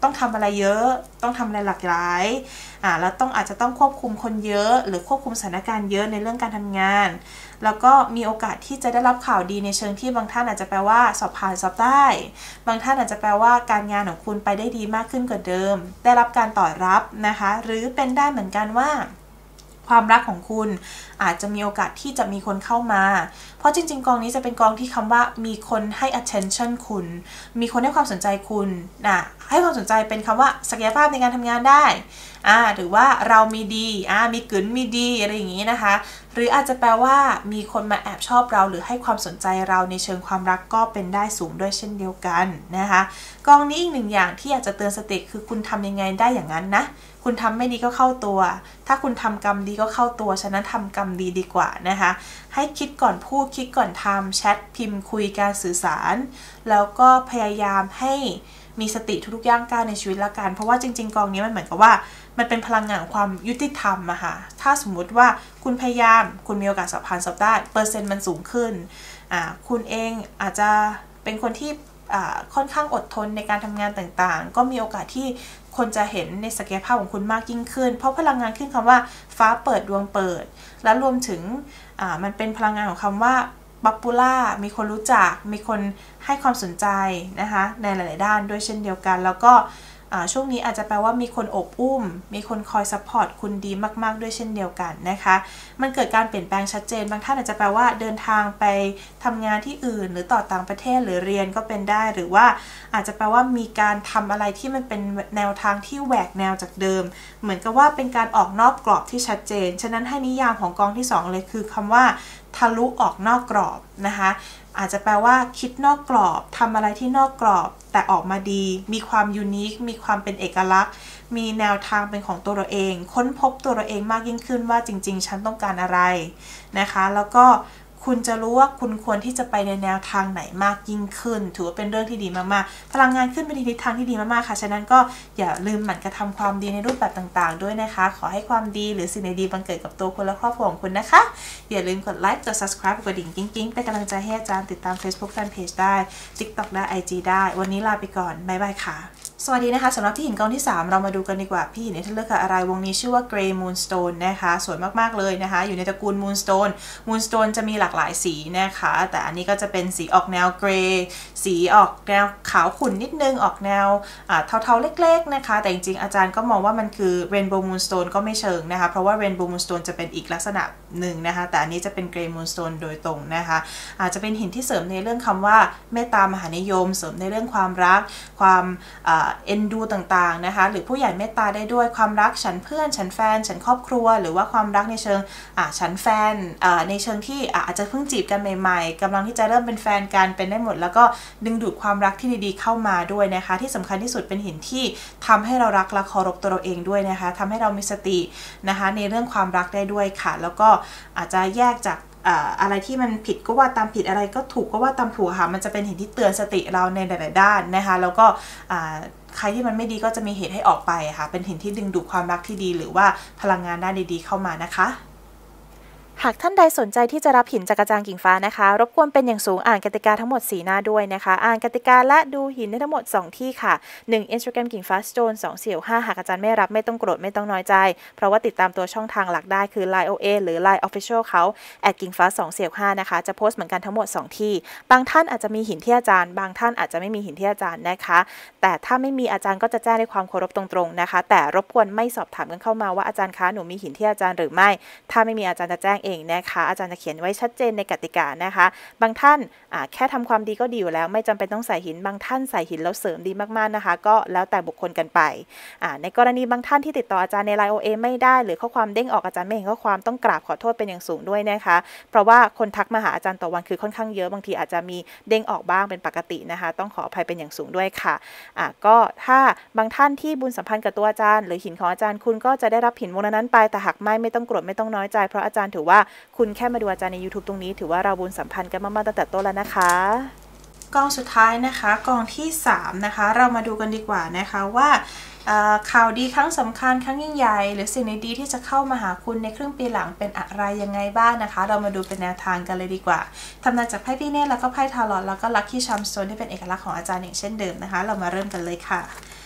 A: ต้องทำอะไรเยอะต้องทำอะไรหลากหลายอ่าแล้วต้องอาจจะต้องควบคุมคนเยอะหรือควบคุมสถานการณ์เยอะในเรื่องการทำงานแล้วก็มีโอกาสที่จะได้รับข่าวดีในเชิงที่บางท่านอาจจะแปลว่าสอบผ่านสอบได้บางท่านอาจจะแปลว่าการงานของคุณไปได้ดีมากขึ้นกว่าเดิมได้รับการตอบรับนะคะหรือเป็นได้เหมือนกันว่าความรักของคุณอาจจะมีโอกาสที่จะมีคนเข้ามาเพราะจริงๆกองนี้จะเป็นกองที่คำว่ามีคนให้ attention คุณมีคนให้ความสนใจคุณนะให้ความสนใจเป็นคำว่าศักยภาพในการทำงานได้อ่าหรือว่าเรามีดีอ่ามีกึ๋นมีดีอะไรอย่างนี้นะคะหรืออาจจะแปลว่ามีคนมาแอบชอบเราหรือให้ความสนใจเราในเชิงความรักก็เป็นได้สูงด้วยเช่นเดียวกันนะคะกองนี้อีกหนึ่งอย่างที่อยากจะเตือนสติคือคุณทำยังไงได้อย่างนั้นนะคุณทำไม่ดีก็เข้าตัวถ้าคุณทำกรรมดีก็เข้าตัวฉะนั้นทำกรรมดีดีกว่านะคะให้คิดก่อนพูดคิดก่อนทำแชทพิมพ์คุยการสื่อสารแล้วก็พยายามให้มีสติทุกๆย่างก้าวในชีวิตละกันเพราะว่าจริงๆกองนี้มันเหมือนกับว่ามันเป็นพลังงานของความยุติธรรมอะค่ะถ้าสมมุติว่าคุณพยายามคุณมีโอกาสสอบผ่านสอบได้เปอร์เซ็นต์มันสูงขึ้นอ่าคุณเองอาจจะเป็นคนที่ค่อนข้างอดทนในการทำงานต่างๆก็มีโอกาสที่คนจะเห็นในศักยภาพของคุณมากยิ่งขึ้นเพราะพลังงานขึ้นคำว่าฟ้าเปิดดวงเปิดและรวมถึงมันเป็นพลังงานของคำว่าป๊อปปูล่ามีคนรู้จักมีคนให้ความสนใจนะคะในหลายๆด้านด้วยเช่นเดียวกันแล้วก็ช่วงนี้อาจจะแปลว่ามีคนอบอุ้มมีคนคอยซัพพอร์ตคุณดีมากๆด้วยเช่นเดียวกันนะคะมันเกิดการเปลี่ยนแปลงชัดเจนบางท่านอาจจะแปลว่าเดินทางไปทำงานที่อื่นหรือต่อต่างประเทศหรือเรียนก็เป็นได้หรือว่าอาจจะแปลว่ามีการทำอะไรที่มันเป็นแนวทางที่แหวกแนวจากเดิมเหมือนกับว่าเป็นการออกนอกกรอบที่ชัดเจนฉะนั้นให้นิยามของกองที่สองเลยคือคำว่าทะลุออกนอกกรอบนะคะอาจจะแปลว่าคิดนอกกรอบทำอะไรที่นอกกรอบแต่ออกมาดีมีความยูนิคมีความเป็นเอกลักษณ์มีแนวทางเป็นของตัวเราเองค้นพบตัวเราเองมากยิ่งขึ้นว่าจริงๆฉันต้องการอะไรนะคะแล้วก็คุณจะรู้ว่าคุณควรที่จะไปในแนวทางไหนมากยิ่งขึ้นถือว่าเป็นเรื่องที่ดีมากๆพลังงานขึ้นไปในทิศทางที่ดีมากๆค่ะฉะนั้นก็อย่าลืมหมั่นกระทำความดีในรูปแบบต่างๆด้วยนะคะขอให้ความดีหรือสิ่งดีๆบังเกิดกับตัวคุณและครอบครัวของคุณนะคะอย่าลืมกดไลค์กด ซับสไครบ์ กดกระดิ่งกิ๊งๆเป็นกำลังใจให้อาจารย์ติดตาม Facebook Fanpage ได้ TikTok ได้ ไอ จี ได้วันนี้ลาไปก่อนบ๊ายบายค่ะสวัสดีนะคะสำหรับพี่หินกองที่สามเรามาดูกันดีกว่าพี่หินเนี่ยท่านเลือกกับอะไรวงนี้ชื่อว่า Grey Moonstone นะคะสวยมากๆเลยนะคะอยู่ในตระกูล Moonstone Moonstone จะมีหลากหลายสีนะคะแต่อันนี้ก็จะเป็นสีออกแนว Grey สีออกแนวขาวขุ่นนิดนึงออกแนวเทาๆเล็กๆนะคะแต่จริงๆอาจารย์ก็มองว่ามันคือ Rainbow Moonstone ก็ไม่เชิงนะคะเพราะว่า Rainbow Moonstone จะเป็นอีกลักษณะหนึ่งนะคะแต่อันนี้จะเป็น Grey Moonstone โดยตรงนะคะอาจจะเป็นหินที่เสริมในเรื่องคำว่าเมตตามหานิยมเสริมในเรื่องความรักความเอ็นดูต่างๆนะคะหรือผู้ใหญ่เมตตาได้ด้วยความรักฉันเพื่อนฉันแฟนฉันครอบครัวหรือว่าความรักในเชิงอ่าฉันแฟนในเชิงที่อาจจะเพิ่งจีบกันใหม่ๆกำลังที่จะเริ่มเป็นแฟนกันเป็นได้หมดแล้วก็ดึงดูดความรักที่ดีๆเข้ามาด้วยนะคะที่สำคัญที่สุดเป็นหินที่ทำให้เรารักและเคารพตัวเราเองด้วยนะคะทำให้เรามีสตินะคะในเรื่องความรักได้ด้วยค่ะแล้วก็อาจจะแยกจากอะไรที่มันผิดก็ว่าตามผิดอะไรก็ถูกก็ว่าตามถูกค่ะมันจะเป็นหินที่เตือนสติเราในหลายๆด้านนะคะแล้วก็ใครที่มันไม่ดีก็จะมีเหตุให้ออกไปค่ะเป็นหินที่ดึงดูดความรักที่ดีหรือว่าพลังงานด้านดีๆเข้ามานะคะ
B: หากท่านใดสนใจที่จะรับหินจากกระจางกิ่งฟ้านะคะรบกวนเป็นอย่างสูงอ่านกติกาทั้งหมดสี่หน้าด้วยนะคะอ่านกติกาและดูหินได้ทั้งหมดสองที่ค่ะหนึ่ง Instagram กิ่งฟ้า Stone สอง สี่ ห้าหากอาจารย์ไม่รับไม่ต้องโกรธไม่ต้องน้อยใจเพราะว่าติดตามตัวช่องทางหลักได้คือ ไลน์ โอ เอ หรือ ไลน์ Official เขา แอท กิ่งฟ้า สอง สี่ ห้านะคะจะโพสต์เหมือนกันทั้งหมดสองที่บางท่านอาจจะมีหินที่อาจารย์บางท่านอาจจะไม่มีหินที่อาจารย์นะคะแต่ถ้าไม่มีอาจารย์ก็จะแจ้งด้วยความเคารพตรงๆนะคะแต่รบกวนไม่สอบถามกันเข้ามาว่าอาจารย์คะหนูมีหินที่อาจารย์หรือไม่ถ้าไม่มีอาจารย์จะแจ้งเองนะคะอาจารย์จะเขียนไว้ชัดเจนในกติกานะคะบางท่านแค่ทำความดีก็ดีอยู่แล้วไม่จำเป็นต้องใส่หินบางท่านใส่หินแล้วเสริมดีมากๆนะคะก็แล้วแต่บุคคลกันไปในกรณีบางท่านที่ติดต่ออาจารย์ใน ไลน์ โอ เอ ไม่ได้หรือข้อความเด้งออกอาจารย์ไม่เห็นข้อความต้องกราบขอโทษเป็นอย่างสูงด้วยนะคะเพราะว่าคนทักมาหาอาจารย์ต่อวันคือค่อนข้างเยอะบางทีอาจจะมีเด้งออกบ้างเป็นปกตินะคะต้องขออภัยเป็นอย่างสูงด้วยค่ะอ่ะก็ถ้าบางท่านที่บุญสัมพันธ์กับตัวอาจารย์หรือหินของอาจารย์คุณก็จะได้รับหินวงนั้นไปแต่หากไม่ไม่ต้องโกรธไม่ต้องน้อยใจเพราะอาจารย์ถือว่าคุณแค่มาดูอาจารย์ใน YouTube ตรงนี้ถือว่าเราบุญสัมพันธ์กันมากๆตั้งแต่ต้นแล้วนะคะ
A: กองสุดท้ายนะคะกองที่สามนะคะเรามาดูกันดีกว่านะคะว่าข่าวดีครั้งสำคัญครั้งยิ่งใหญ่หรือสิ่งดีๆที่จะเข้ามาหาคุณในครึ่งปีหลังเป็นอะไรยังไงบ้างนะคะเรามาดูเป็นแนวทางกันเลยดีกว่าทำนายจากไพ่พี่เนตแล้วก็ไพ่ทาโรตแล้วก็ลัคกี้ชัมสโตนที่เป็นเอกลักษณ์ของอาจารย์อย่างเช่นเดิมนะคะเรามาเริ่มกันเลยค่ะ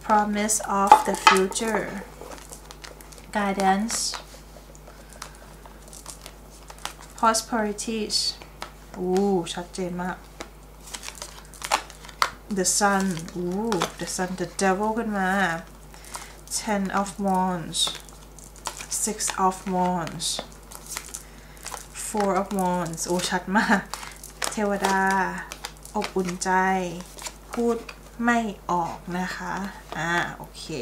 A: promise of the future guidance prosperities อู้ชัดเจนมาก the sun อู้ the sun the devil ขึ้นมา ten of wands six of wands four of wands โอ้ชัดมากเทวดาอบอุ่นใจพูดไม่ออกนะคะอ่าโอเค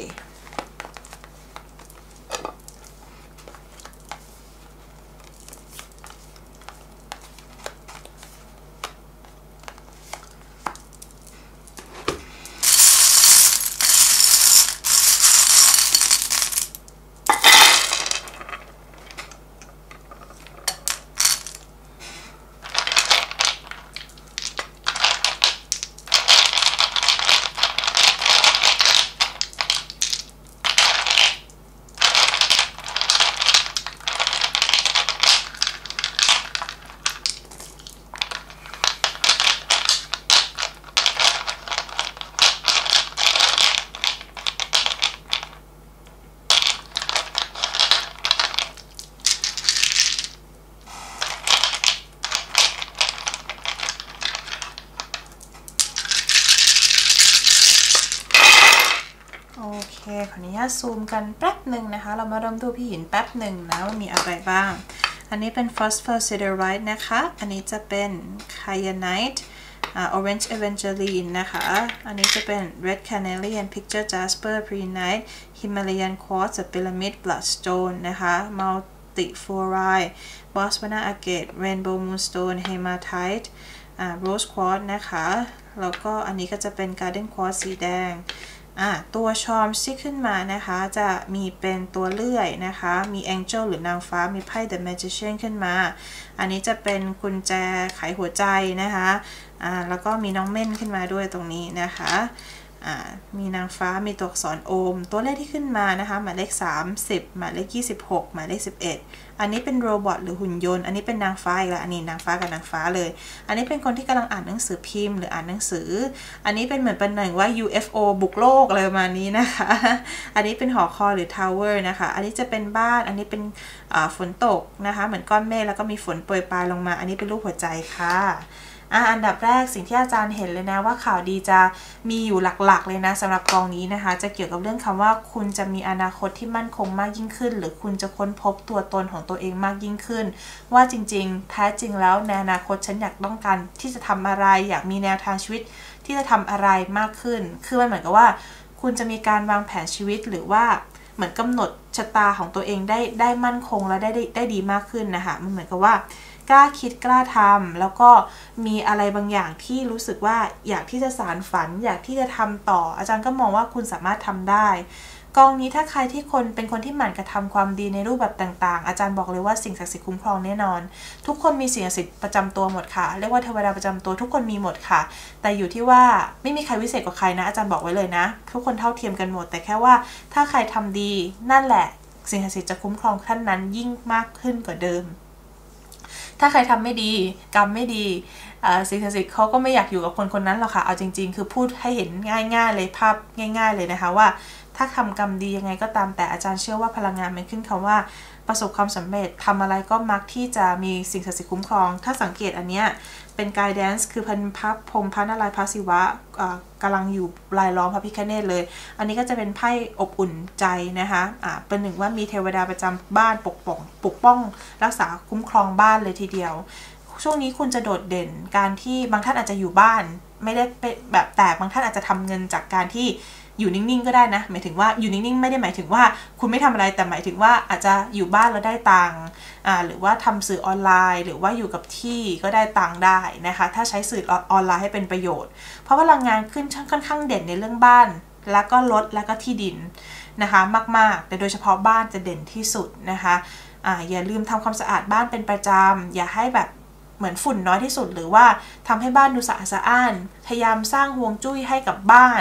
A: โอเคขออนุญาตซูมกันแป๊บหนึ่งนะคะเรามาเริ่มดูพี่หินแป๊บหนึ่งนะว่ามีอะไรบ้างอันนี้เป็น phosphor siderite นะคะอันนี้จะเป็น kyanite orange evangeline นะคะอันนี้จะเป็น red carnelian picture jasper prehnite Himalayan quartz pyramid bloodstone นะคะ multifluoride botswana agate rainbow moonstone hematite rose quartz นะคะแล้วก็อันนี้ก็จะเป็น garden quartz สีแดงอ่ะตัวชอมที่ขึ้นมานะคะจะมีเป็นตัวเลื่อยนะคะมี angel หรือนางฟ้ามีไพ่ the magician ขึ้นมาอันนี้จะเป็นกุญแจไขหัวใจนะคะอ่าแล้วก็มีน้องเม่นขึ้นมาด้วยตรงนี้นะคะอ่ามีนางฟ้ามีตัวอักษรโอมตัวเลขที่ขึ้นมานะคะหมายเลขสามสิบหมายเลขยี่สิบหกหมายเลขสิบเอ็ดอันนี้เป็นโรบอทหรือหุ่นยนต์อันนี้เป็นนางฟ้าอีกแล้วอันนี้นางฟ้ากับนางฟ้าเลยอันนี้เป็นคนที่กำลังอ่านหนังสือพิมพ์หรืออ่านหนังสืออันนี้เป็นเหมือนเป็นหนึ่งว่า ยู เอฟ โอ บุกโลกอะไรประมาณนี้นะคะอันนี้เป็นหอคอยหรือทาวเวอร์นะคะอันนี้จะเป็นบ้านอันนี้เป็นฝนตกนะคะเหมือนก้อนเมฆแล้วก็มีฝนโปรยปลายลงมาอันนี้เป็นรูปหัวใจค่ะอ่ะอันดับแรกสิ่งที่อาจารย์เห็นเลยนะว่าข่าวดีจะมีอยู่หลักๆเลยนะสำหรับกองนี้นะคะจะเกี่ยวกับเรื่องคำว่าคุณจะมีอนาคตที่มั่นคงมากยิ่งขึ้นหรือคุณจะค้นพบตัวตนของตัวเองมากยิ่งขึ้นว่าจริงๆแท้จริงแล้วในอนาคตฉันอยากต้องการที่จะทำอะไรอยากมีแนวทางชีวิตที่จะทำอะไรมากขึ้นคือมันเหมือนกับว่าคุณจะมีการวางแผนชีวิตหรือว่าเหมือนกำหนดชะตาของตัวเองได้ได้มั่นคงและได้ได้ได้ดีมากขึ้นนะคะมันเหมือนกับว่ากล้าคิดกล้าทำแล้วก็มีอะไรบางอย่างที่รู้สึกว่าอยากที่จะสานฝันอยากที่จะทำต่ออาจารย์ก็มองว่าคุณสามารถทำได้กองนี้ถ้าใครที่คนเป็นคนที่หมั่นกระทำความดีในรูปแบบต่างๆอาจารย์บอกเลยว่าสิ่งศักดิ์สิทธิ์คุ้มครองแน่นอนทุกคนมีสิ่งศักดิ์สิทธิ์ประจำตัวหมดค่ะเรียกว่าเทวดาประจำตัวทุกคนมีหมดค่ะแต่อยู่ที่ว่าไม่มีใครวิเศษกว่าใครนะอาจารย์บอกไว้เลยนะทุกคนเท่าเทียมกันหมดแต่แค่ว่าถ้าใครทำดีนั่นแหละสิ่งศักดิ์สิทธิ์จะคุ้มครองท่านนั้นยิ่งมากขึ้นกว่าเดิมถ้าใครทำไม่ดีกรรมไม่ดีสิ่งศักดิ์สิทธิ์เขาก็ไม่อยากอยู่กับคนคนนั้นหรอกค่ะเอาจริงๆคือพูดให้เห็นง่ายๆเลยภาพง่ายๆเลยนะคะว่าถ้าทำกรรมดียังไงก็ตามแต่อาจารย์เชื่อว่าพลังงานมันขึ้นคำว่าประสบความสำเร็จทำอะไรก็มักที่จะมีสิ่งศักดิ์สิทธิ์คุ้มครองถ้าสังเกตอันเนี้ยเป็นไกด์แดนซ์คือพันพระพรหมพระนารายณ์พระศิวะกำลังอยู่รายล้อมพระพิฆเนศเลยอันนี้ก็จะเป็นไพ่อบอุ่นใจนะคะอ่าเป็นหนึ่งว่ามีเทวดาประจำบ้านปกป้องปกป้องรักษาคุ้มครองบ้านเลยทีเดียวช่วงนี้คุณจะโดดเด่นการที่บางท่านอาจจะอยู่บ้านไม่ได้เป็นแบบแต่บางท่านอาจจะทำเงินจากการที่อยู่นิ่งๆก็ได้นะหมายถึงว่าอยู่นิ่งๆไม่ได้หมายถึงว่าคุณไม่ทำอะไรแต่หมายถึงว่าอาจจะอยู่บ้านแล้วได้ตังค์อ่าหรือว่าทำสื่อออนไลน์หรือว่าอยู่กับที่ก็ได้ตังค์ได้นะคะถ้าใช้สื่อออนไลน์ให้เป็นประโยชน์เพราะพลังงานขึ้นค่อนข้างเด่นในเรื่องบ้านแล้วก็รถแล้วก็ที่ดินนะคะมากๆแต่โดยเฉพาะบ้านจะเด่นที่สุดนะคะอ่าอย่าลืมทำความสะอาดบ้านเป็นประจำอย่าให้แบบเหมือนฝุ่นน้อยที่สุดหรือว่าทำให้บ้านดูสะอาดสะอ้านพยายามสร้างฮวงจุ้ยให้กับบ้าน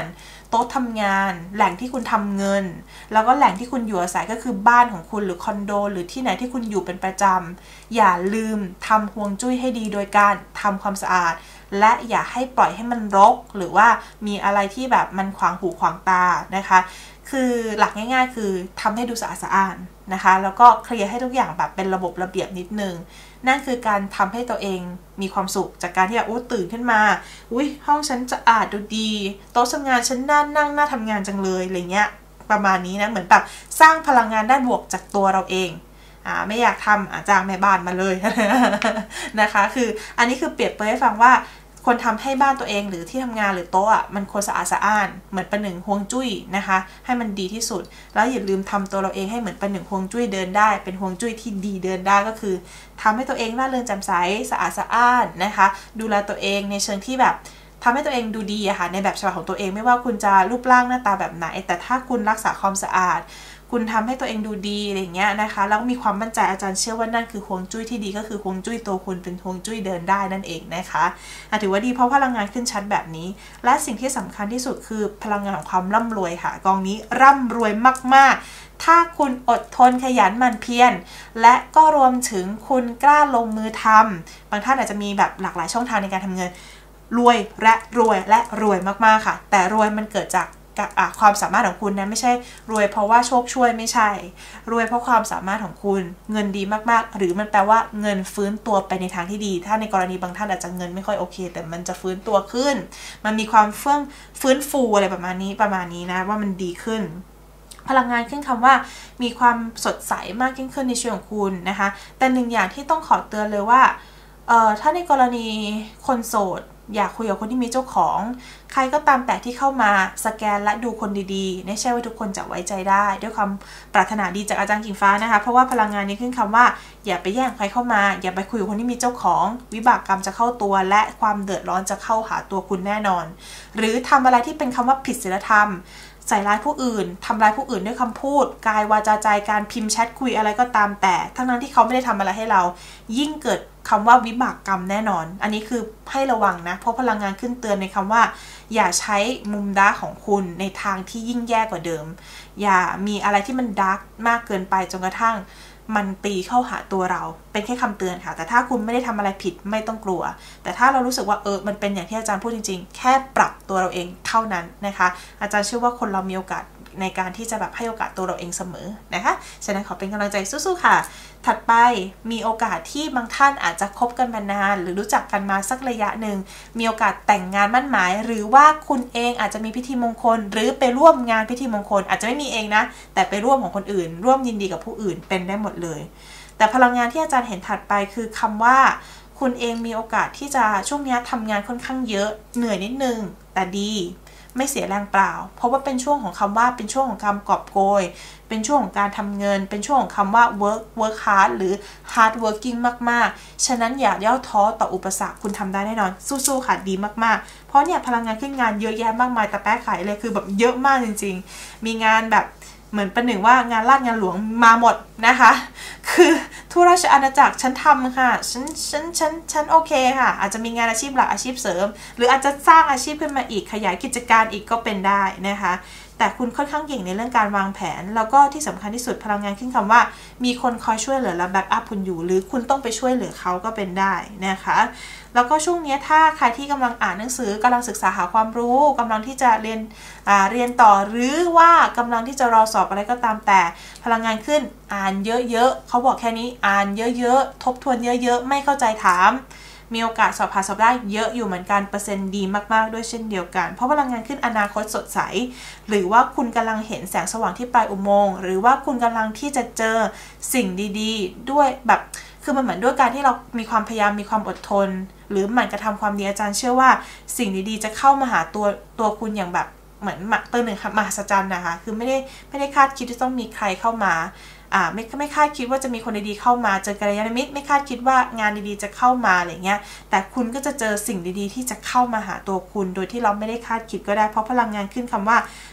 A: โต๊ะทำงานแหล่งที่คุณทำเงินแล้วก็แหล่งที่คุณอยู่อาศัยก็คือบ้านของคุณหรือคอนโดหรือที่ไหนที่คุณอยู่เป็นประจำอย่าลืมทำฮวงจุ้ยให้ดีโดยการทำความสะอาดและอย่าให้ปล่อยให้มันรกหรือว่ามีอะไรที่แบบมันขวางหูขวางตานะคะคือหลักง่ายๆคือทำให้ดูสะอาดสะอ้านนะคะแล้วก็เคลียร์ให้ทุกอย่างแบบเป็นระบบระเบียบนิดนึงนั่นคือการทำให้ตัวเองมีความสุขจากการที่แบบอู้ตื่นขึ้นมาอุ้ยห้องฉันสะอาดดูดีโต๊ะทำงานฉันน่านั่งน่าทำงานจังเลยอะไรเงี้ยประมาณนี้นะเหมือนแบบสร้างพลังงานด้านบวกจากตัวเราเองอ่าไม่อยากทำอาจ้างแม่บ้านมาเลย นะคะคืออันนี้คือเปรียบเปรยให้ฟังว่าควรทำให้บ้านตัวเองหรือที่ทำงานหรือโต๊ะอ่ะมันควรสะอาดสะอ้านเหมือนประหนึ่งฮวงจุ้ยนะคะให้มันดีที่สุดแล้วอย่าลืมทำตัวเราเองให้เหมือนประหนึ่งฮวงจุ้ยเดินได้เป็นฮวงจุ้ยที่ดีเดินได้ก็คือทำให้ตัวเองร่าเริงแจ่มใสสะอาดสะอ้านนะคะดูแลตัวเองในเชิงที่แบบทำให้ตัวเองดูดีอะค่ะในแบบฉบับของตัวเองไม่ว่าคุณจะรูปร่างหน้าตาแบบไหนแต่ถ้าคุณรักษาความสะอาดคุณทำให้ตัวเองดูดีอะไรเงี้ยนะคะแล้วมีความมั่นใจอาจารย์เชื่อว่านั่นคือฮวงจุ้ยที่ดีก็คือฮวงจุ้ยตัวคุณเป็นฮวงจุ้ยเดินได้นั่นเองนะคะถือว่าดีเพราะพลังงานขึ้นชัดแบบนี้และสิ่งที่สำคัญที่สุดคือพลังงานของความร่ำรวยค่ะกองนี้ร่ำรวยมากๆถ้าคุณอดทนขยันหมั่นเพียรและก็รวมถึงคุณกล้าลงมือทำบางท่านอาจจะมีแบบหลากหลายช่องทางในการทำเงินรวยและรวยและรวยมากๆค่ะแต่รวยมันเกิดจากความสามารถของคุณนะไม่ใช่รวยเพราะว่าโชคช่วยไม่ใช่รวยเพราะความสามารถของคุณเงินดีมากๆหรือมันแปลว่าเงินฟื้นตัวไปในทางที่ดีถ้าในกรณีบางท่านอาจจะเงินไม่ค่อยโอเคแต่มันจะฟื้นตัวขึ้นมันมีความเฟื่องฟื้นฟูอะไรประมาณนี้ประมาณนี้นะว่ามันดีขึ้นพลังงานขึ้นคำว่ามีความสดใสมากยิ่งขึ้นในชีวิตของคุณนะคะแต่หนึ่งอย่างที่ต้องขอเตือนเลยว่าเอ่อถ้าในกรณีคนโสดอยากคุยกับคนที่มีเจ้าของใครก็ตามแต่ที่เข้ามาสแกนและดูคนดีๆไม่ใช่ว่าทุกคนจะไว้ใจได้ด้วยความปรารถนาดีจากอาจารย์กิ่งฟ้านะคะเพราะว่าพลังงานนี้ขึ้นคำว่าอย่าไปแย่งใครเข้ามาอย่าไปคุยกับคนที่มีเจ้าของวิบากกรรมจะเข้าตัวและความเดือดร้อนจะเข้าหาตัวคุณแน่นอนหรือทำอะไรที่เป็นคำว่าผิดศีลธรรมใส่ร้ายผู้อื่นทำร้ายผู้อื่นด้วยคำพูดกายวาจาใจการพิมพ์แชทคุยอะไรก็ตามแต่ทั้งนั้นที่เขาไม่ได้ทำอะไรให้เรายิ่งเกิดคำว่าวิบากกรรมแน่นอนอันนี้คือให้ระวังนะเพราะพลังงานขึ้นเตือนในคำว่าอย่าใช้มุมดาร์กของคุณในทางที่ยิ่งแย่กว่าเดิมอย่ามีอะไรที่มันดาร์กมากเกินไปจนกระทั่งมันตีเข้าหาตัวเราเป็นแค่คำเตือนค่ะแต่ถ้าคุณไม่ได้ทำอะไรผิดไม่ต้องกลัวแต่ถ้าเรารู้สึกว่าเออมันเป็นอย่างที่อาจารย์พูดจริงๆแค่ปรับตัวเราเองเท่านั้นนะคะอาจารย์เชื่อว่าคนเรามีโอกาสในการที่จะแบบให้โอกาสตัวเราเองเสมอนะคะฉะนั้นขอเป็นกำลังใจสู้ๆค่ะถัดไปมีโอกาสที่บางท่านอาจจะคบกันมานานหรือรู้จักกันมาสักระยะหนึ่งมีโอกาสแต่งงานมั่นหมายหรือว่าคุณเองอาจจะมีพิธีมงคลหรือไปร่วมงานพิธีมงคลอาจจะไม่มีเองนะแต่ไปร่วมของคนอื่นร่วมยินดีกับผู้อื่นเป็นได้หมดเลยแต่พลังงานที่อาจารย์เห็นถัดไปคือคำว่าคุณเองมีโอกาสที่จะช่วงนี้ทำงานค่อนข้างเยอะเหนื่อยนิดนึงแต่ดีไม่เสียแรงเปล่าเพราะว่าเป็นช่วงของคำว่าเป็นช่วงของการกอบโกยเป็นช่วงของการทำเงินเป็นช่วงของคำว่า work work hard หรือ hard working มากๆฉะนั้นอย่าย่อท้อต่ออุปสรรคคุณทำได้แน่นอนสู้ๆค่ะดีมากๆเพราะเนี่ยพลังงานขึ้นงานเยอะแยะมากมายแต่แป๊ะไขเลยคือแบบเยอะมากจริงๆมีงานแบบเหมือนประหนึ่งว่างานราชงานหลวงมาหมดนะคะคือทั่วราชอาณาจักรฉันทำค่ะฉันฉันฉันฉันโอเคค่ะอาจจะมีงานอาชีพหลักอาชีพเสริมหรืออาจจะสร้างอาชีพขึ้นมาอีกขยายกิจการอีกก็เป็นได้นะคะแต่คุณค่อนข้างเก่งในเรื่องการวางแผนแล้วก็ที่สำคัญที่สุดพลังงานขึ้นคำว่ามีคนคอยช่วยเหลือและแบ็กอัพคุณอยู่หรือคุณต้องไปช่วยเหลือเขาก็เป็นได้นะคะแล้วก็ช่วงนี้ถ้าใครที่กำลังอ่านหนังสือกำลังศึกษาหาความรู้กำลังที่จะเรียนอ่าเรียนต่อหรือว่ากำลังที่จะรอสอบอะไรก็ตามแต่พลังงานขึ้นอ่านเยอะๆเขาบอกแค่นี้อ่านเยอะๆทบทวนเยอะๆไม่เข้าใจถามมีโอกาสสอบผ่านสอบได้เยอะอยู่เหมือนกันเปอร์เซ็นต์ดีมากๆด้วยเช่นเดียวกันเพราะพลังงานขึ้นอนาคตสดใสหรือว่าคุณกำลังเห็นแสงสว่างที่ปลายอุโมงค์หรือว่าคุณกำลังที่จะเจอสิ่งดีๆด้วยแบบคือมันเหมือนด้วยการที่เรามีความพยายามมีความอดทนหรือหมั่นกระทำความดีอาจารย์เชื่อว่าสิ่งดีๆจะเข้ามาหาตัวตัวคุณอย่างแบบเหมือนเติมหนึ่งมหัศจรรย์นะคะคือไม่ได้ไม่ได้คาดคิดที่ต้องมีใครเข้ามาอ่าไม่ไม่คาดคิดว่าจะมีคนดีๆเข้ามาเจอกัลยาณมิตรไม่คาดคิดว่างานดีๆจะเข้ามาอะไรเงี้ยแต่คุณก็จะเจอสิ่งดีๆที่จะเข้ามาหาตัวคุณโดยที่เราไม่ได้คาดคิดก็ได้เพราะพลังงานขึ้นคำว่า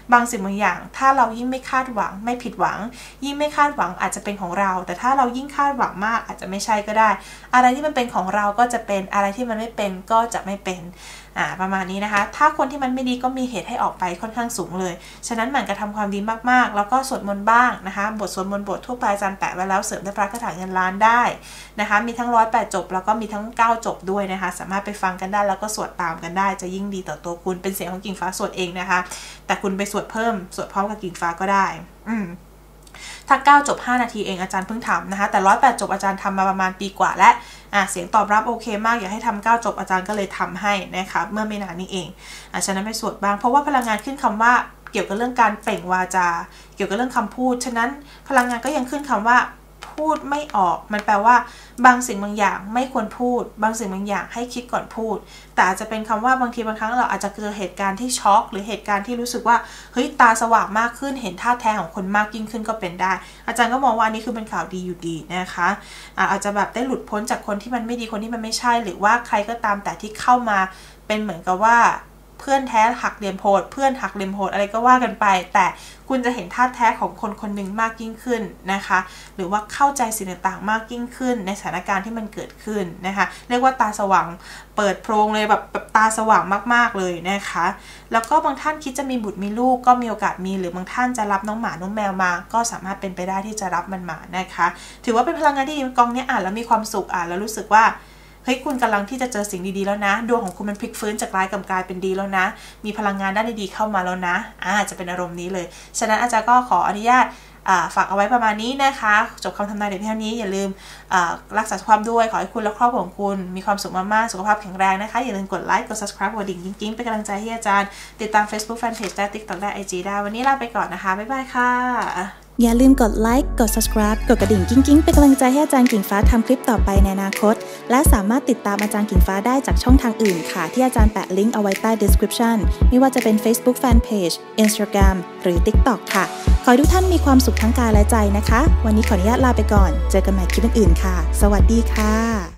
A: บางสิ่งบางอย่างถ้าเรายิ่งไม่คาดหวังไม่ผิดหวังยิ่งไม่คาดหวังอาจจะเป็นของเราแต่ถ้าเรายิ่งคาดหวังมากอาจจะไม่ใช่ก็ได้อะไรที่มันเป็นของเราก็จะเป็นอะไรที่มันไม่เป็นก็จะไม่เป็นอ่าประมาณนี้นะคะถ้าคนที่มันไม่ดีก็มีเหตุให้ออกไปค่อนข้างสูงเลยฉะนั้นหมั่นกระทำความดีมากๆแล้วก็สวดมนต์บ้างนะคะบทสวดมนต์บททั่วไปอาจารย์แปะไว้แล้วเสริมด้วยพระคาถาเงินล้านได้นะคะมีทั้งร้อยแปดจบแล้วก็มีทั้งเก้าจบด้วยนะคะสามารถไปฟังกันได้แล้วก็สวดตามกันได้จะยิ่งดีต่อตัวคุณเป็นเสียงของกิ่งฟ้าสวดเองนะคะแต่คุณไปสวดเพิ่มสวดพร้อมกับกิ่งฟ้าก็ได้อืมถ้าเก้าจบห้านาทีเองอาจารย์เพิ่งทำนะคะแต่ร้อยแปดจบอาจารย์ทำมาประมาณปีกว่าและอ่ะเสียงตอบรับโอเคมากอยากให้ทำเก้าจบอาจารย์ก็เลยทำให้นะคะเมื่อไม่นานนี้เองอ่ะฉะนั้นไปสวดบ้างเพราะว่าพลังงานขึ้นคำว่าเกี่ยวกับเรื่องการเปล่งวาจาเกี่ยวกับเรื่องคำพูดฉะนั้นพลังงานก็ยังขึ้นคำว่าพูดไม่ออกมันแปลว่าบางสิ่งบางอย่างไม่ควรพูดบางสิ่งบางอย่างให้คิดก่อนพูดแต่อาจจะเป็นคำว่าบางทีบางครั้งเราอาจจะเจอเหตุการณ์ที่ช็อกหรือเหตุการณ์ที่รู้สึกว่าเฮ้ยตาสว่างมากขึ้นเห็นท่าแท้ของคนมากยิ่งขึ้นก็เป็นได้อาจารย์ก็มองว่านี่คือเป็นข่าวดีอยู่ดีนะคะอ่าอาจจะแบบได้หลุดพ้นจากคนที่มันไม่ดีคนที่มันไม่ใช่หรือว่าใครก็ตามแต่ที่เข้ามาเป็นเหมือนกับว่าเพื่อนแท้หักเหลี่ยมโหดเพื่อนหักเหลี่ยมโหดอะไรก็ว่ากันไปแต่คุณจะเห็นท่าแท้ของคนคนหนึ่งมากยิ่งขึ้นนะคะหรือว่าเข้าใจสิ่งต่างๆมากยิ่งขึ้นในสถานการณ์ที่มันเกิดขึ้นนะคะเรียกว่าตาสว่างเปิดโพรงเลยแบบแบบตาสว่างมากๆเลยนะคะแล้วก็บางท่านคิดจะมีบุตรมีลูกก็มีโอกาสมีหรือบางท่านจะรับน้องหมาน้องแมวมาก็สามารถเป็นไปได้ที่จะรับมันมานะคะถือว่าเป็นพลังงานที่ดีกองนี้อ่านแล้วมีความสุขอ่านแล้วรู้สึกว่าเฮ้ยคุณกำลังที่จะเจอสิ่งดีๆแล้วนะดวงของคุณมันพลิกฟื้นจากร้ายกลับกลายเป็นดีแล้วนะมีพลังงานด้านดีๆเข้ามาแล้วนะอ่าจะเป็นอารมณ์นี้เลยฉะนั้นอาจารย์ก็ขออนุญาตฝากเอาไว้ประมาณนี้นะคะจบคำทำนายเดี๋ยวเพียงนี้อย่าลืมรักษาสุขภาพด้วยขอให้คุณและครอบครัวของคุณมีความสุขมากๆสุขภาพแข็งแรงนะคะอย่าลืมกดไลค์กด subscribe กดดิ่งกิ๊งๆเป็นกำลังใจให้อาจารย์ติดตาม Facebook Fanpage ได้ TikTok ได้ ไอ จี ได้วันนี้ลาไปก่อนนะคะบ๊ายบายค่ะ
B: อย่าลืมกดไลค์กด subscribe กดกระดิ่งกิ๊งๆเป็นกำลังใจให้อาจารย์กิ่งฟ้าทำคลิปต่อไปในอนาคตและสามารถติดตามอาจารย์กิ่งฟ้าได้จากช่องทางอื่นค่ะที่อาจารย์แปะลิงก์เอาไว้ใต้ description ไม่ว่าจะเป็น Facebook Fanpage Instagram หรือ TikTok ค่ะขอให้ทุกท่านมีความสุขทั้งกายและใจนะคะวันนี้ขออนุญาตลาไปก่อนเจอกันใหม่คลิปอื่นๆค่ะสวัสดีค่ะ